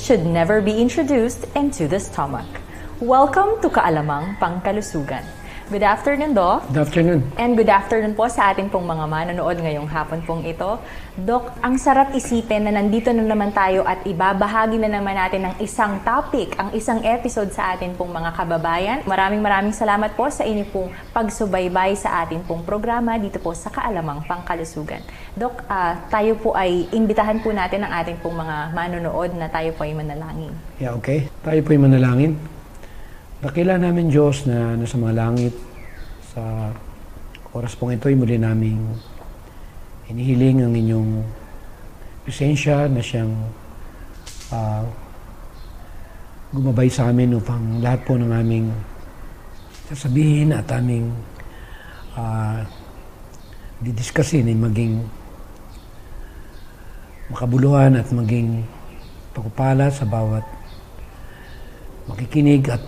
should never be introduced into the stomach. Welcome to Kaalamang Pangkalusugan. Good afternoon, Doc. Good afternoon. And good afternoon po sa ating pong mga manonood ngayong hapon pong ito. Doc, ang sarap isipin na nandito na naman tayo at ibabahagi na naman natin ng isang topic, ang isang episode sa atin pong mga kababayan. Maraming salamat po sa inyo pong pagsubaybay sa atin pong programa dito po sa Kaalamang Pangkalusugan. Doc, tayo po ay imbitahan po natin ang ating pong mga manonood na tayo po ay manalangin. Yeah, okay. Tayo po ay manalangin. Dakila namin Diyos na nasa mga langit, sa oras pong ito ay muli naming hinihiling ang inyong presensya na siyang gumabay sa amin upang lahat po ng aming sasabihin at aming didiscusin ay maging makabuluhan at maging pagpapala sa bawat makikinig at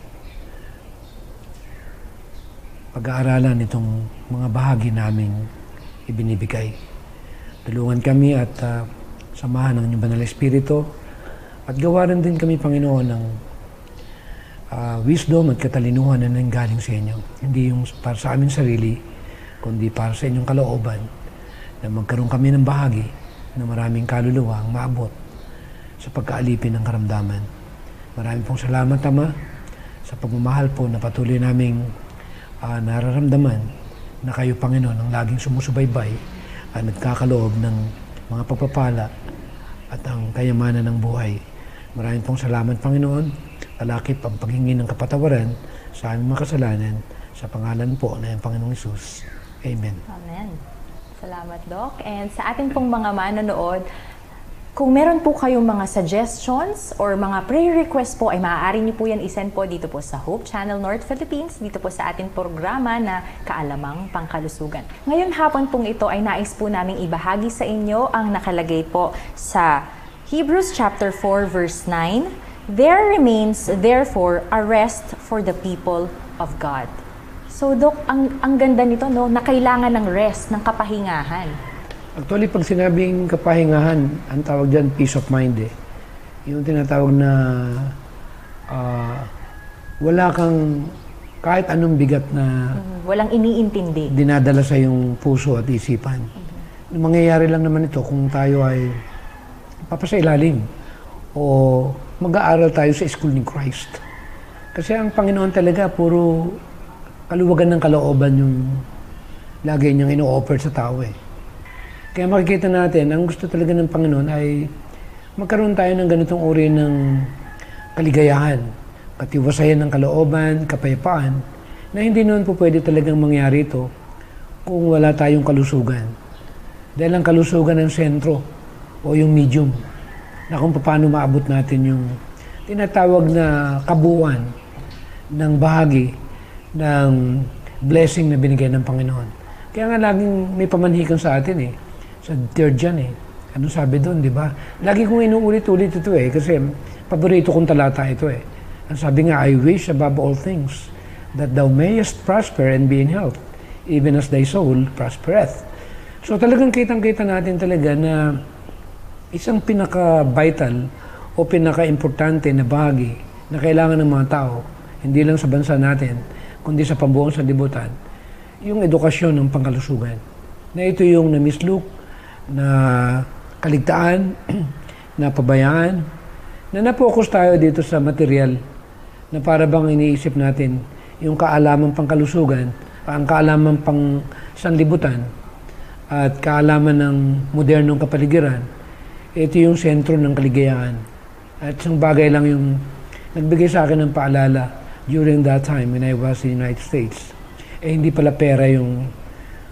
pag-aaralan itong mga bahagi namin ibinibigay. Tulungan kami at samahan ng inyong banal na Espiritu at gawaran din kami, Panginoon, ng wisdom at katalinuhan na nanggaling sa inyo. Hindi yung para sa aming sarili, kundi para sa inyong kalooban na magkaroon kami ng bahagi na maraming kaluluwa ang maabot sa pagkaalipin ng karamdaman. Maraming pong salamat, Ama, sa pagmamahal po na patuloy naming nararamdaman na kayo, Panginoon, ang laging sumusubaybay at nagkakaloob ng mga pagpapala at ang kayamanan ng buhay. Maraming pong salamat, Panginoon, talakip ang paghingi ng kapatawaran sa aming mga kasalanan sa pangalan po ng Panginoong Hesus. Amen. Amen. Salamat, Doc. And sa ating pong mga manonood, kung meron po kayong mga suggestions or mga prayer request po, ay maaari niyo po yan isend po dito po sa Hope Channel North Philippines, dito po sa ating programa na Kaalamang Pangkalusugan. Ngayon hapon pong ito ay nais po namin ibahagi sa inyo ang nakalagay po sa Hebrews chapter 4 verse 9. There remains therefore a rest for the people of God. So Doc, ang ganda nito, no, na kailangan ng rest, ng kapahingahan. Actually, pag sinabing kapahingahan, ang tawag dyan, peace of mind eh. Yung tinatawag na wala kang kahit anong bigat na walang iniintindi. Dinadala sa iyong puso at isipan. Mangyayari lang naman ito kung tayo ay papasailalim o mag-aaral tayo sa school ni Christ. Kasi ang Panginoon talaga, puro kaluwagan ng kalooban yung lagi niyang ino-offer sa tao eh. Kaya makikita natin, ang gusto talaga ng Panginoon ay magkaroon tayo ng ganitong uri ng kaligayahan, katiwasayan ng kalooban, kapayapaan, na hindi noon po pwede talagang mangyari ito kung wala tayong kalusugan. Dahil ang kalusugan ng sentro o yung medium na kung paano maabot natin yung tinatawag na kabuuan ng bahagi ng blessing na binigay ng Panginoon. Kaya nga laging may pamanhikan sa atin eh. Sa third dyan eh. Ano sabi doon, di ba? Lagi kong inuulit-ulit ito eh. Kasi paborito kong talata ito eh. Ang sabi nga, I wish above all things that thou mayest prosper and be in health, even as thy soul prospereth. So talagang kitang-kita natin talaga na isang pinaka-vital o pinaka-importante na bahagi na kailangan ng mga tao, hindi lang sa bansa natin, kundi sa pambuong sanlibutan, yung edukasyon ng pangkalusugan. Na ito yung na-mislook, na kaligtaan, na pabayaan, na na-focus tayo dito sa material na para bang iniisip natin yung kaalaman pangkalusugan, ang kaalaman pang sanlibutan at kaalaman ng modernong kapaligiran. Ito yung sentro ng kaligayahan. At isang bagay lang yung nagbigay sa akin ng paalala during that time when I was in the United States. Hindi pala pera yung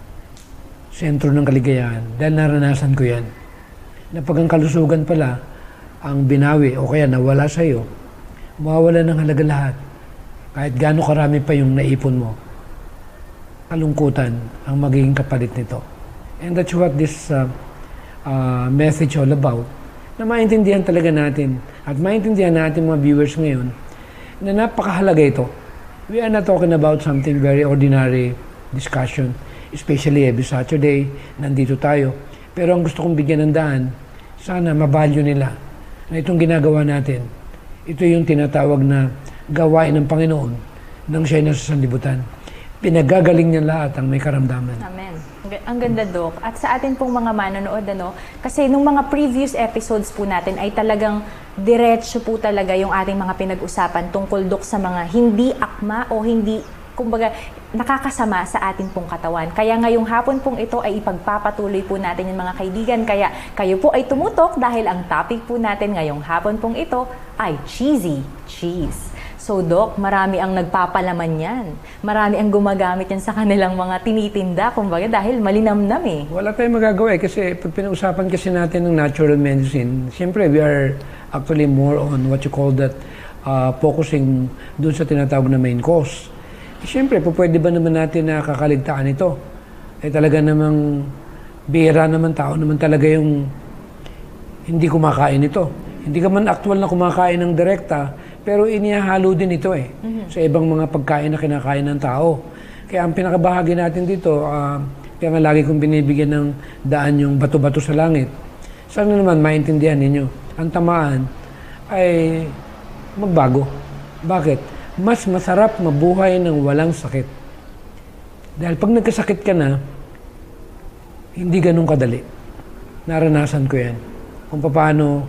sentro ng kaligayahan dahil naranasan ko yan. Na pag ang kalusugan pala ang binawi o kaya nawala sa iyo, mawawala ng halaga lahat. Kahit gaano karami pa yung naipon mo, kalungkutan ang magiging kapalit nito. And that's what this message all about. Na maintindihan talaga natin at maintindihan natin mga viewers ngayon na napakahalaga ito. We are not talking about something very ordinary discussion. Especially every Saturday, nandito tayo. Pero ang gusto kong bigyan ng daan, sana mabalyo nila na itong ginagawa natin, ito yung tinatawag na gawain ng Panginoon nang siya'y nasa sanlibutan. Pinagagaling niya lahat ang may karamdaman. Amen. Ang ganda, Doc. At sa atin pong mga manonood, kasi nung mga previous episodes po natin ay talagang diretso po talaga yung ating mga pinag-usapan tungkol, Doc, sa mga hindi akma o hindi, kumbaga, nakakasama sa atin pong katawan. Kaya ngayong hapon pong ito ay ipagpapatuloy po natin yung mga kaibigan. Kaya kayo po ay tumutok dahil ang topic po natin ngayong hapon pong ito ay cheesy cheese. So, Doc, marami ang nagpapalaman yan. Marami ang gumagamit yan sa kanilang mga tinitinda, kumbaga, dahil malinamnam eh. Wala tayong magagawa kasi pag pinag-usapan kasi natin ng natural medicine, siyempre we are actually more on what you call that focusing dun sa tinatawag na main cause. Siyempre, pwede ba naman natin na kakaligtaan ito? Talaga namang bihira naman, tao naman talaga yung hindi kumakain ito. Hindi ka man actual na kumakain ng direkta, pero inihahalo din ito sa ibang mga pagkain na kinakain ng tao. Kaya ang pinakabahagi natin dito, kaya nga lagi kong binibigyan ng daan yung bato-bato sa langit. Sana naman maintindihan ninyo, ang tamaan ay magbago. Bakit? Mas masarap mabuhay ng walang sakit. Dahil pag nagkasakit ka na, hindi ganun kadali. Naranasan ko yan. Kung paano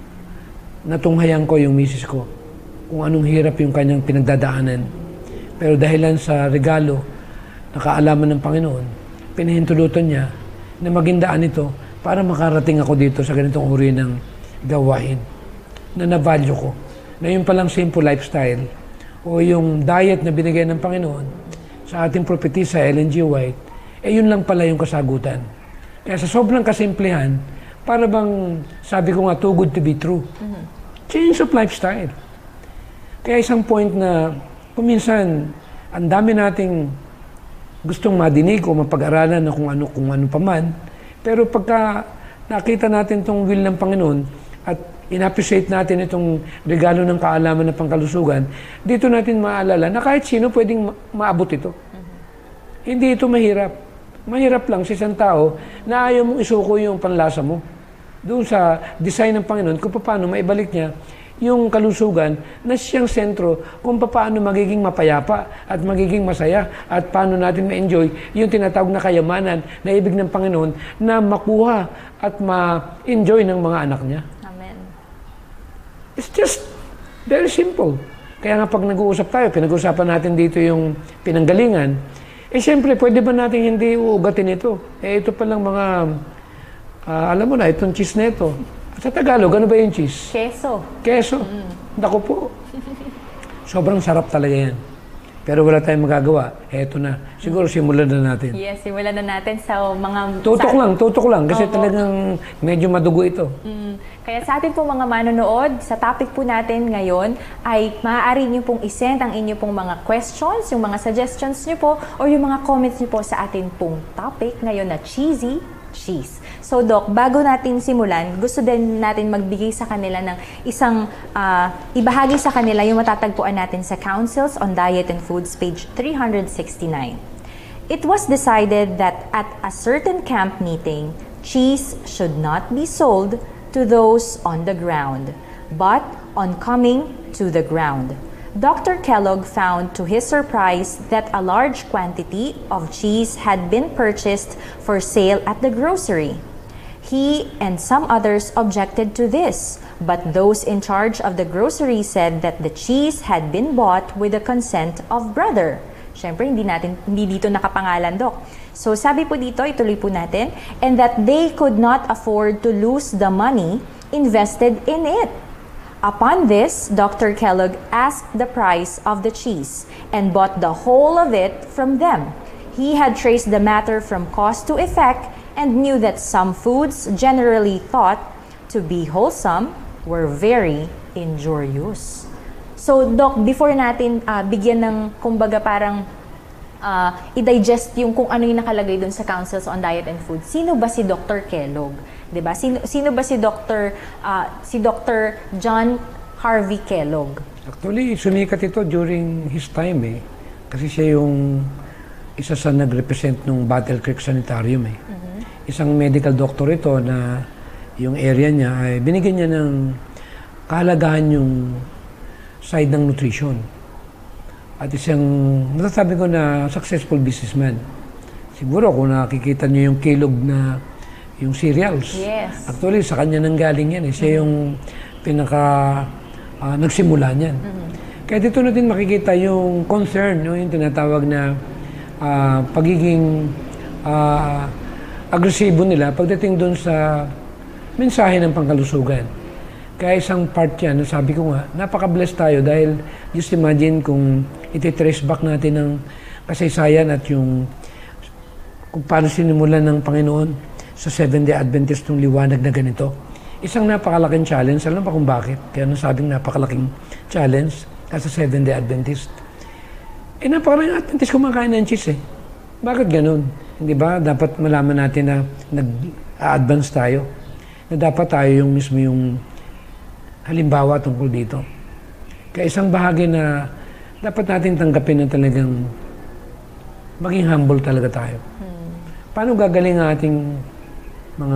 natunghayan ko yung misis ko. Kung anong hirap yung kanyang pinagdadaanan. Pero dahilan sa regalo na kaalaman ng Panginoon, pinahintulutan niya na maging daan ito para makarating ako dito sa ganitong uri ng gawain na na-value ko. Na yung palang simple lifestyle o yung diet na binigay ng Panginoon sa ating propetisa Ellen G. White, yun lang pala yung kasagutan. Kaya sa sobrang kasimplihan, para bang sabi ko nga, too good to be true. Change of lifestyle. Kaya isang point na kuminsan ang dami nating gustong madinig o mapag-aralan na kung ano pa man, pero pagka nakita natin itong will ng Panginoon at in-appreciate natin itong regalo ng kaalaman ng pangkalusugan, dito natin maalala na kahit sino pwedeng maabot ito. Hindi ito mahirap. Mahirap lang sa isang tao na ayaw mong isuko yung panlasa mo. Doon sa design ng Panginoon kung paano maibalik niya yung kalusugan na siyang sentro kung paano magiging mapayapa at magiging masaya at paano natin ma-enjoy yung tinatawag na kayamanan na ibig ng Panginoon na makuha at ma-enjoy ng mga anak niya. Amen. It's just very simple. Kaya nga pag nag-uusap tayo, pinag-uusapan natin dito yung pinanggalingan, siyempre pwede ba natin hindi uugatin ito? Ito palang mga, alam mo na, itong cheese na ito. Sa Tagalog, ano ba yung cheese? Keso. Keso. Naku po. Sobrang sarap talaga yan. Pero wala tayong magagawa. Eto na. Siguro simulan na natin. Yes, simulan na natin sa mga... Tutok lang. Kasi talagang medyo madugo ito. Kaya sa atin pong mga manonood, sa topic po natin ngayon, ay maaari niyo pong isend ang inyo pong mga questions, yung mga suggestions niyo po, or yung mga comments niyo po sa atin pong topic ngayon na cheesy cheese. So, Doc, bago natin simulan, gusto din natin magbigay sa kanila ng isang, ibahagi sa kanila yung matatagpuan natin sa Councils on Diet and Foods, page 369. It was decided that at a certain camp meeting, cheese should not be sold to those on the ground, but on coming to the ground. Dr. Kellogg found to his surprise that a large quantity of cheese had been purchased for sale at the grocery. He and some others objected to this, but those in charge of the grocery said that the cheese had been bought with the consent of brother. Siyempre, hindi dito nakapangalan, Doc. So, sabi po dito, ituloy po natin, and that they could not afford to lose the money invested in it. Upon this, Dr. Kellogg asked the price of the cheese and bought the whole of it from them. He had traced the matter from cause to effect and knew that some foods generally thought to be wholesome were very injurious. So, Doc, before natin bigyan ng, kumbaga parang i-digest yung kung ano yung nakalagay dun sa Councils on Diet and Food, sino ba si Dr. Kellogg? Diba? Sino ba si Dr. John Harvey Kellogg? Actually, sumikat ito during his time Kasi siya yung isa sa nag-represent ng Battle Creek Sanitarium Isang medical doctor ito na yung area niya ay binigyan niya ng kahalagahan yung side ng nutrition. At isang, masasabi ko na successful businessman. Siguro kung nakikita niyo yung Kellogg na yung cereals. Yes. Actually, sa kanya nang galing yan. Siya yung nagsimula niyan. Kaya dito natin makikita yung concern, yung tinatawag na pagiging agresibo nila pagdating doon sa mensahe ng pangkalusugan. Kaya isang part yan, sabi ko nga, napaka-blessed tayo dahil just imagine kung iti-trace back natin ang kasaysayan at yung kung paano sinimulan ng Panginoon sa Seventh-day Adventist ng liwanag na ganito. Isang napakalaking challenge. Alam ba kung bakit? Kaya nasabing napakalaking challenge sa Seventh-day Adventist. Napakalaking Adventist kumakain ng cheese eh. Bakit ganun? Hindi ba? Dapat malaman natin na nag-advance tayo. Na dapat tayo yung mismo yung halimbawa tungkol dito. Kaya isang bahagi na dapat natin tanggapin na talagang maging humble talaga tayo. Paano gagaling ang ating mga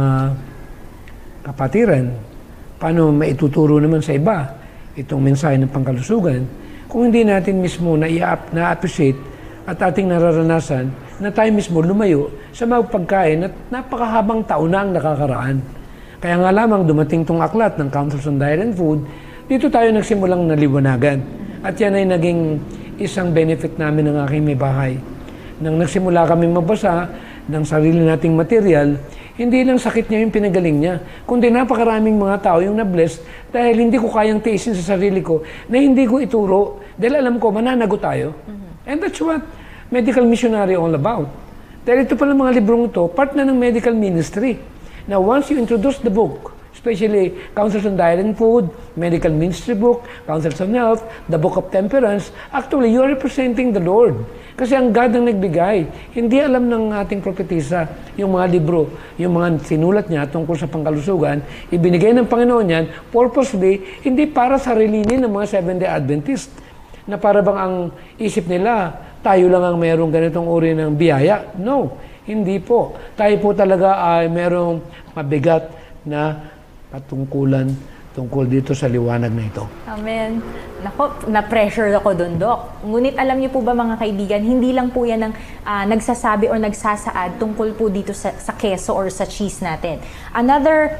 kapatiran? Paano maituturo naman sa iba itong mensahe ng pangkalusugan kung hindi natin mismo na-appreciate at ating nararanasan na tayo mismo lumayo sa mga pagkain at napakahabang taon na ang nakakaraan. Kaya nga lamang dumating tong aklat ng Councils on Diet and Food, dito tayo nagsimulang naliwanagan. At yan ay naging isang benefit namin ng aking may bahay. Nang nagsimula kami mabasa ng sarili nating material, hindi lang sakit niya yung pinagaling niya, kundi napakaraming mga tao yung na-bless dahil hindi ko kayang tiisin sa sarili ko na hindi ko ituro dahil alam ko mananagot tayo. And that's what medical missionary all about. Dahil ito pala mga librong ito, part na ng medical ministry. Now, once you introduce the book, especially Counsels on Diet and Food, Medical Ministry book, Counsels on Health, the Book of Temperance, actually, you are representing the Lord. Kasi ang God ang nagbigay. Hindi alam ng ating propetisa yung mga libro, yung mga sinulat niya tungkol sa pangkalusugan, ibinigay ng Panginoon yan, purposely, hindi para sa rilinin ng mga Seventh-day Adventist, na para bang ang isip nila, tayo lang ang mayroong ganitong uri ng biyaya. No, hindi po. Tayo po talaga ay mayroong mabigat na patungkulan tungkol dito sa liwanag na ito. Amen. Nako, na-pressure ako doon, Doc. Ngunit alam niyo po ba mga kaibigan, hindi lang po yan ang nagsasabi or nagsasaad tungkol po dito sa keso or sa cheese natin. Another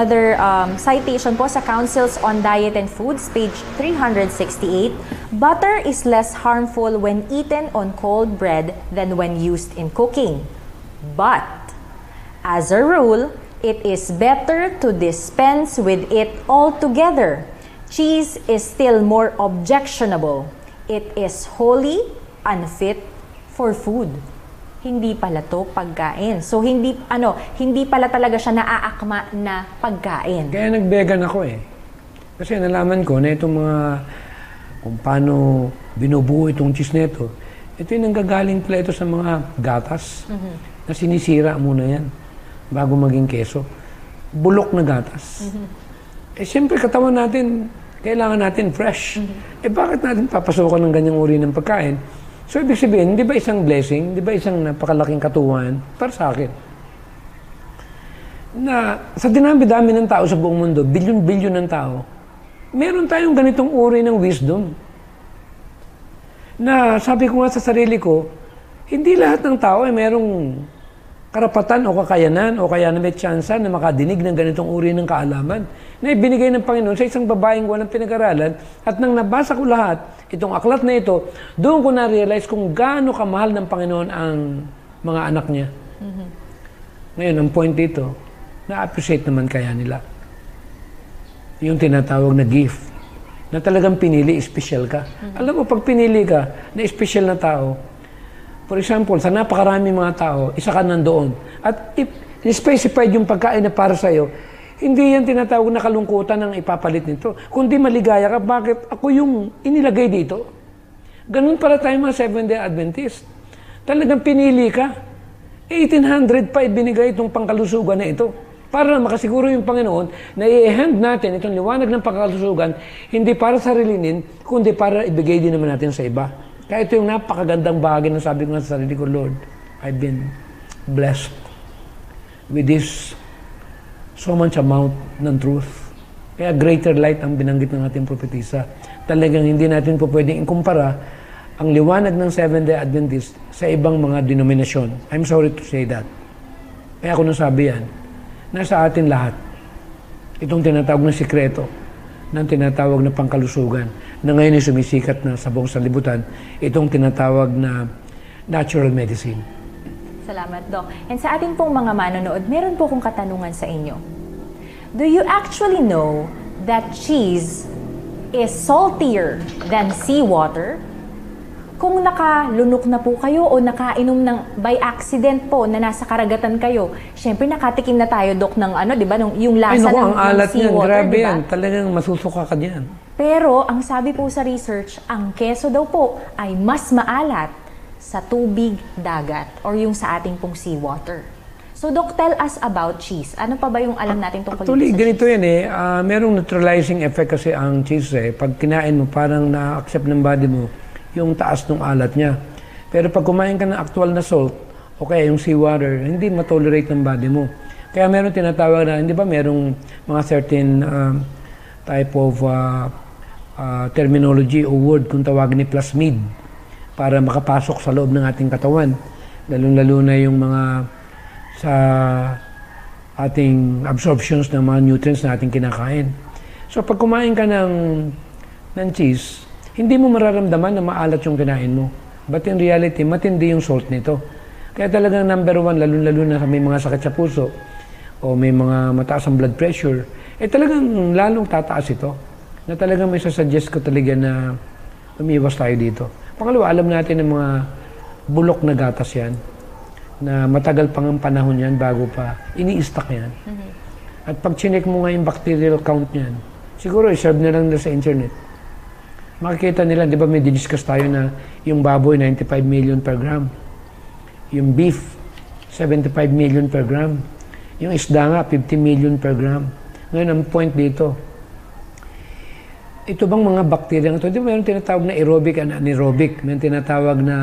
citation po sa Counsels on Diet and Foods, page 368, butter is less harmful when eaten on cold bread than when used in cooking. But, as a rule, it is better to dispense with it altogether. Cheese is still more objectionable. It is wholly unfit for food. Hindi pala to pagkain. So hindi pala talaga siya naaakma na pagkain. Kaya nag-vegan ako eh. Kasi nalaman ko na itong mga kung paano binubuo itong cheese nito. Ito yung nanggagaling pala ito sa mga gatas na sinisira muna yan bago maging keso. Bulok na gatas. Eh, siyempre, katawan natin, kailangan natin fresh. Eh, bakit natin papasokan ng ganyang uri ng pagkain? So, ibig sabihin, di ba isang blessing? Di ba isang napakalaking katuwan para sa akin? Na sa dinami-dami ng tao sa buong mundo, bilyon-bilyon ng tao, meron tayong ganitong uri ng wisdom. Na sabi ko nga sa sarili ko, hindi lahat ng tao ay merong karapatan o kakayanan o kaya na may tsansa na makadinig ng ganitong uri ng kaalaman na ibinigay ng Panginoon sa isang babaeng walang pinag-aralan. At nang nabasa ko lahat, itong aklat na ito, doon ko na-realize kung gaano kamahal ng Panginoon ang mga anak niya. Ngayon, ang point dito, na-appreciate naman kaya nila. Yung tinatawag na gift, na talagang pinili, special ka. Alam mo, pag pinili ka na special na tao, for example, sa napakarami mga tao, isa ka nandoon. At if specified yung pagkain na para sa'yo, hindi yan tinatawag na kalungkutan ang ipapalit nito. Kundi maligaya ka, bakit ako yung inilagay dito? Ganun para tayo mga Seventh-day Adventist. Talagang pinili ka. 1800 pa ibinigay itong pangkalusugan na ito. Para makasiguro yung Panginoon na i-hand natin itong liwanag ng pangkalusugan, hindi para sarilinin, kundi para ibigay din naman natin sa iba. Kaya ito yung napakagandang bahagi na sabi ko nga sa sarili ko, Lord, I've been blessed with this so much amount ng truth. Kaya greater light ang binanggit ng ating propetisa. Talagang hindi natin po pwedeng ikumpara ang liwanag ng Seventh-day Adventist sa ibang mga denominasyon. I'm sorry to say that. Kaya ako nasabi yan, nasa atin lahat. Itong tinatawag na sikreto, ng tinatawag na pangkalusugan, na ngayon ay sumisikat na sa buong sanlibutan, itong tinatawag na natural medicine. Salamat, Doc. And sa ating pong mga manonood, meron po akong katanungan sa inyo. Do you actually know that cheese is saltier than seawater? Kung nakalunok na po kayo o nakainom ng by accident po na nasa karagatan kayo, syempre nakatikim na tayo, Doc, ng ano, di ba? Yung lasa ang alat niyan, seawater, grabe diba? yan. Talagang masusuka ka diyan. Pero, ang sabi po sa research, ang keso daw po ay mas maalat sa tubig dagat or yung sa ating pong seawater. So, Doc, tell us about cheese. Ano pa ba yung alam natin tungkol Actually, sa ganito cheese? yan eh. Merong neutralizing effect kasi ang cheese eh. Pag kinain mo, parang na-accept ng body mo yung taas ng alat niya. Pero pag kumain ka ng actual na salt, o kaya yung seawater, hindi matolerate ng body mo. Kaya meron tinatawag na, hindi ba merong mga certain type of terminology o word kung tawagin ni plasmid para makapasok sa loob ng ating katawan. Lalo-lalo na yung mga sa ating absorptions ng mga nutrients na ating kinakain. So pag kumain ka ng cheese, hindi mo mararamdaman na maalat yung kinain mo. But in reality, matindi yung salt nito. Kaya talagang number one, lalo-lalo na may mga sakit sa puso o may mga mataas ang blood pressure, talagang lalong tataas ito. Na talagang may sasuggest ko talaga na umiwas tayo dito. Pangalawa, alam natin ng mga bulok na gatas yan, na matagal pang ang panahon yan bago pa ini-stock yan. At pag chinek mo nga yung bacterial count niyan, siguro i-serve na lang nila sa internet. Makikita nila, di ba may diniscuss tayo na yung baboy 95 million per gram. Yung beef, 75 million per gram. Yung isda nga, 50 million per gram. Ngayon, ang point dito, ito bang mga bacteria ito, di ba mayroon tinatawag na aerobic and anaerobic? Mayroon tinatawag na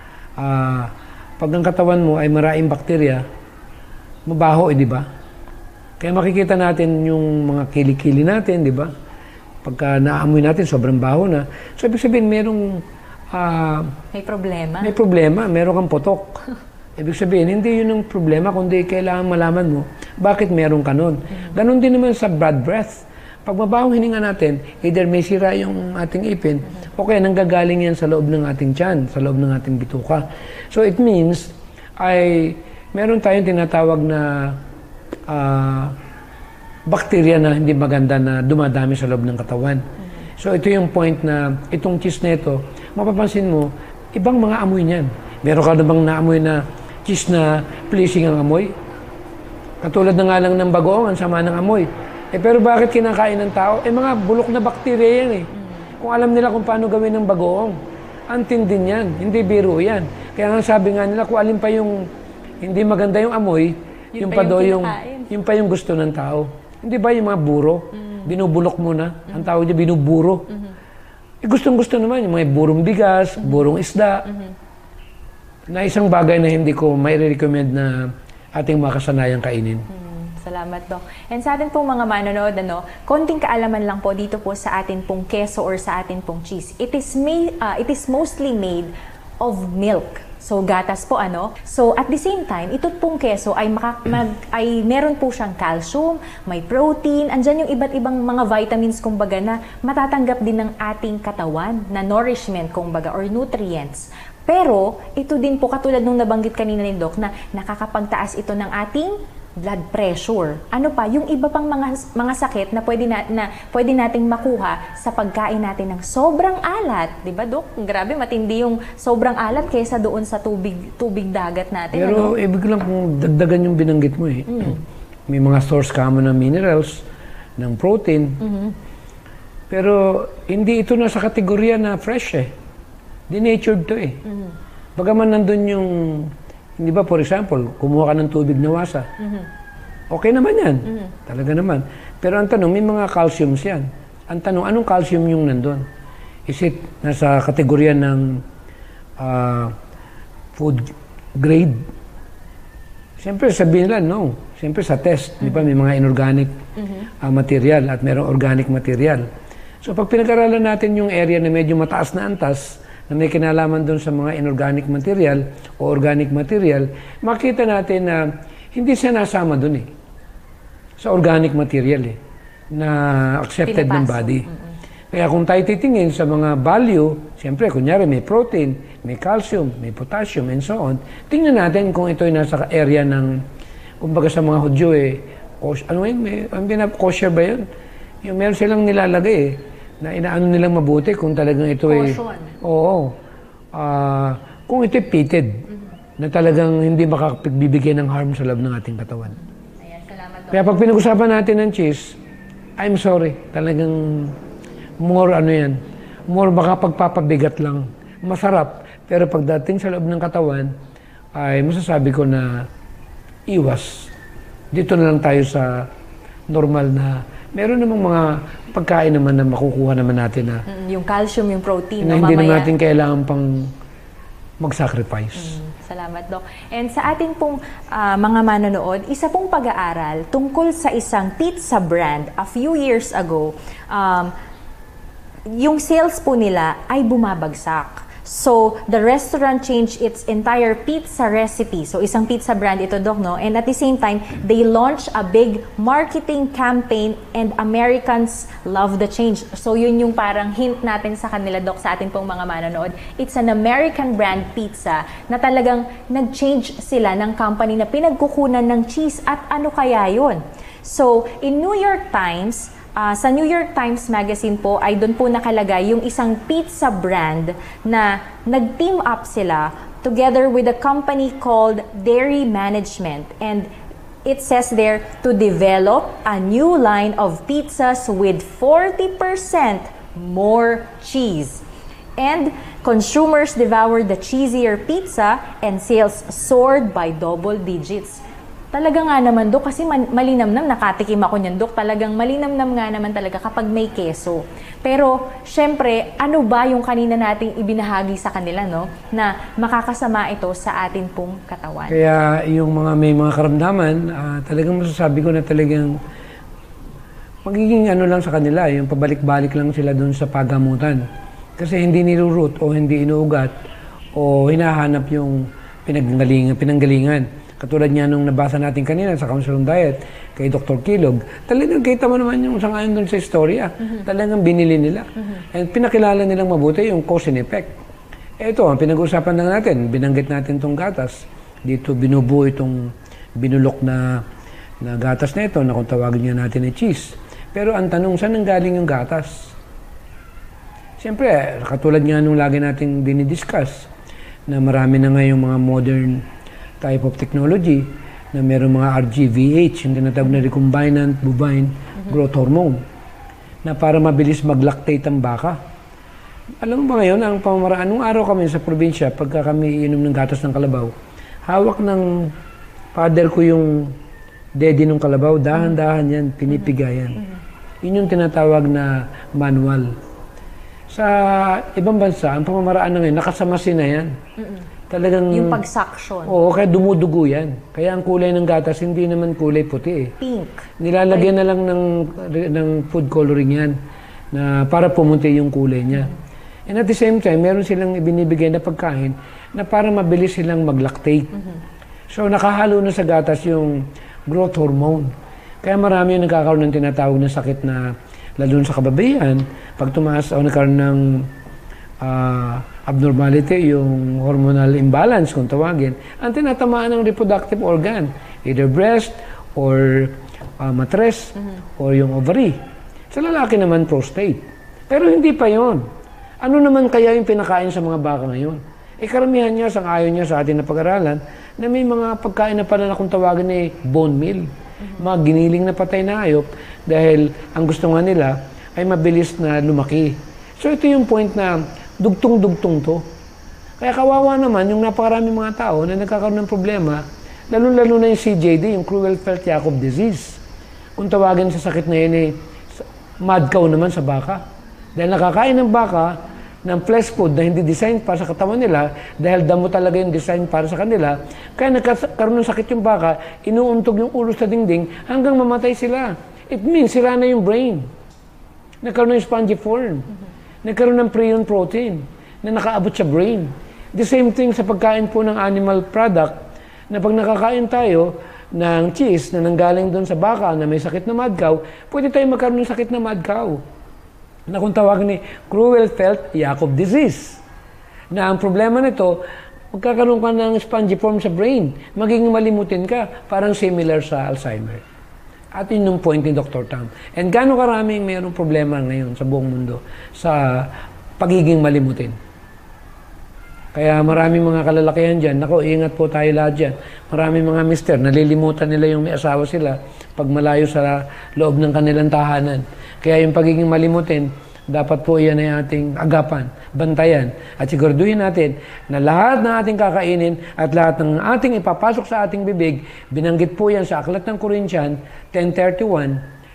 pag ang katawan mo ay maraming bakterya, mabaho, di ba? Kaya makikita natin yung mga kilikili natin, di ba? Pagka naamoy natin, sobrang baho na. So, ibig sabihin, merong may problema. May problema, meron kang potok. Ibig sabihin, hindi yun ang problema, kundi kailangan malaman mo bakit meron ka nun. Ganon din naman sa bad breath. Pag mabahong hininga natin, either may sira yung ating ipin, o kaya nanggagaling yan sa loob ng ating tiyan, sa loob ng ating bituka. So it means, meron tayong tinatawag na bakterya na hindi maganda na dumadami sa loob ng katawan. So ito yung point na, itong cheese na ito, mapapansin mo, ibang mga amoy niyan. Meron ka na bang naamoy na cheese na pleasing ang amoy? Katulad na nga lang ng bagoong, ang sama ng amoy. Pero bakit kinakain ng tao? Mga bulok na bakterya yan eh. Kung alam nila kung paano gawin ng bagoong, antin din yan, hindi biro yan. Kaya nga sabi nga nila, kung alin pa yung hindi maganda yung amoy, yung pa yung gusto ng tao. Hindi ba yung mga buro? Binubulok mo na. Ang tawag niya, binuburo. Gustong-gusto naman yung mga burong bigas, burong isda. Na isang bagay na hindi ko may recommend na ating makasanayang kainin. Salamat, Doc. And sa atin pong mga manonood, konting kaalaman lang po dito po sa atin pong keso or sa atin pong cheese. It is mostly made of milk. So, gatas po, So, at the same time, ito pong keso ay meron po siyang calcium, may protein, andyan yung iba't ibang mga vitamins, kumbaga, na matatanggap din ng ating katawan na nourishment, kumbaga, or nutrients. Pero, ito din po, katulad nung nabanggit kanina ni Doc, na nakakapagtaas ito ng ating blood pressure. Ano pa? Yung iba pang mga sakit na pwede nating makuha sa pagkain natin ng sobrang alat. Diba, Dok? Grabe, matindi yung sobrang alat kaysa doon sa tubig dagat natin. Pero ibig lang kung dagdagan yung binanggit mo eh. May mga source ka mo ng minerals, ng protein. Pero hindi ito na sa kategorya na fresh eh. Denatured to eh. Bagaman nandun yung, hindi ba, for example, kumuha ka ng tubig na wasa. Okay naman yan. Talaga naman. Pero ang tanong, may mga calciums yan. Ang tanong, anong calcium yung nandun? Is it nasa kategorya ng food grade? Siyempre, sabihin nila, no. Siyempre, sa test, di ba, may mga inorganic material at mayroong organic material. So, pag pinag-aralan natin yung area na medyo mataas na antas, na may kinalaman doon sa mga inorganic material o organic material, makita natin na hindi siya nasama doon sa organic material na accepted ng body. Kaya kung tayo titingin sa mga value, siyempre, kunyari may protein, may calcium, may potassium, and so on, tingnan natin kung ito ay nasa area ng, kumbaga sa mga Hudyo ano yun, kosher ba yun? Yung meron silang nilalagay na inaano nilang mabuti kung talagang ito ay... Oo. Kung ito ay pitted, na talagang hindi makapagbibigay ng harm sa loob ng ating katawan. Ayan, salamat. Kaya pag pinag-usapan natin ng cheese, I'm sorry, talagang more baka pagpapabigat lang. Masarap, pero pagdating sa loob ng katawan, ay masasabi ko na iwas. Dito na lang tayo sa normal na, meron namang mga pagkain naman na makukuha naman natin na yung calcium, yung protein, na hindi naman natin kailangan pang mag-sacrifice. Salamat, Doc. And sa atin pong mga manonood, isa pong pag-aaral tungkol sa isang pizza brand a few years ago, yung sales po nila ay bumabagsak. So, the restaurant changed its entire pizza recipe. So, isang pizza brand ito, Doc, no? And at the same time, they launched a big marketing campaign and Americans love the change. So, yun yung parang hint natin sa kanila, Doc, sa atin pong mga manonood. It's an American brand pizza na talagang nag-change sila ng company na pinagkukunan ng cheese. At ano kaya yun? So, in New York Times, sa New York Times Magazine po ay doon po nakalagay yung isang pizza brand na nag-team up sila together with a company called Dairy Management. And it says there to develop a new line of pizzas with 40% more cheese. And consumers devoured the cheesier pizza and sales soared by double digits. Talaga nga naman, Dok, kasi malinamnam, nakatikim ako niyan, Dok, talagang malinamnam nga naman talaga kapag may keso. Pero, syempre, ano ba yung kanina nating ibinahagi sa kanila, no? Na makakasama ito sa atin pong katawan. Kaya yung may mga karamdaman, talagang masasabi ko na talagang magiging ano lang sa kanila, yung pabalik-balik lang sila doon sa pagamutan. Kasi hindi nilurut o hindi inuugat o hinahanap yung pinanggalingan. Katulad niya nung nabasa natin kanina sa Council on Diet kay Dr. Kilog, talagang kita mo naman yung sangayon doon sa istorya. Talagang binili nila. And pinakilala nilang mabuti yung cause and effect. Ito, ang pinag-uusapan lang natin, binanggit natin itong gatas. Dito binubuo itong binulok na gatas na ito, na kung tawagin niya natin ay cheese. Pero ang tanong, saan nanggaling yung gatas? Siyempre, katulad nga nung lagi nating dinidiscuss, na marami na nga yung mga modern type of technology na mayroong mga RGVH, yung tinatawag na recombinant bovine growth hormone, na para mabilis mag-lactate ang baka. Alam mo ba ngayon, ang pamamaraan, nung araw kami sa probinsya, pagka kami inom ng gatas ng kalabaw, hawak ng father ko yung daddy ng kalabaw, dahan-dahan yan, pinipigayan. Yun yung tinatawag na manual. Sa ibang bansa, ang pamamaraan na ngayon, nakasamasin na yan. Talagang, yung pag-suction. Oo, kaya dumudugo yan. Kaya ang kulay ng gatas, hindi naman kulay puti Pink. Nilalagyan na lang ng food coloring yan na para pumunti yung kulay niya. And at the same time, meron silang ibinibigay na pagkain na para mabilis silang mag-lactate. So, nakahalo na sa gatas yung growth hormone. Kaya marami yung nagkakaroon ng tinatawag na sakit na, lalo sa kababaihan, pag tumaas o nagkaroon ng abnormality, yung hormonal imbalance kung tawagin, ang tinatamaan ng reproductive organ, either breast or matres or yung ovary. Sa lalaki naman, prostate. Pero hindi pa yon. Ano naman kaya yung pinakain sa mga baka ngayon? Karamihan niya, sang-ayon niya sa atin na pag-aralan, na may mga pagkain na pala na kung tawagin ay bone meal. Mga giniling na patay na hayop dahil ang gusto nga nila ay mabilis na lumaki. So ito yung point na dugtong-dugtong to. Kaya kawawa naman yung napakaraming mga tao na nagkakaroon ng problema, lalo-lalo na yung CJD, yung Cruel Felt Jacob Disease. Kung tawagin sa sakit na yun mad cow naman sa baka. Dahil nakakain ng baka ng flesh food na hindi designed para sa katawan nila dahil damo talaga yung design para sa kanila. Kaya nagkaroon ng sakit yung baka, inuuntog yung ulo sa dingding hanggang mamatay sila. It means sira na yung brain. Nagkaroon ng spongiform. Nagkaroon ng prion protein na nakaabot sa brain. The same thing sa pagkain po ng animal product na pag nakakain tayo ng cheese na nanggaling doon sa baka na may sakit na mad cow, pwede tayo magkaroon ng sakit na mad cow. Na kung tawag ni cruel felt Jacob disease. Na ang problema nito, magkakaroon ka ng spongiform sa brain. Magiging malimutin ka, parang similar sa Alzheimer. At yun yung point ni Dr. Tam. And gaano karaming mayroong problema ngayon sa buong mundo sa pagiging malimutin. Kaya maraming mga kalalakihan dyan, nako, ingat po tayo lahat dyan. Maraming mga mister, nalilimutan nila yung may asawa sila pag malayo sa loob ng kanilang tahanan. Kaya yung pagiging malimutin, dapat po yan ay ating agapan, bantayan. At siguraduhin natin na lahat ng ating kakainin at lahat ng ating ipapasok sa ating bibig, binanggit po yan sa Aklat ng Corinthian 10:31,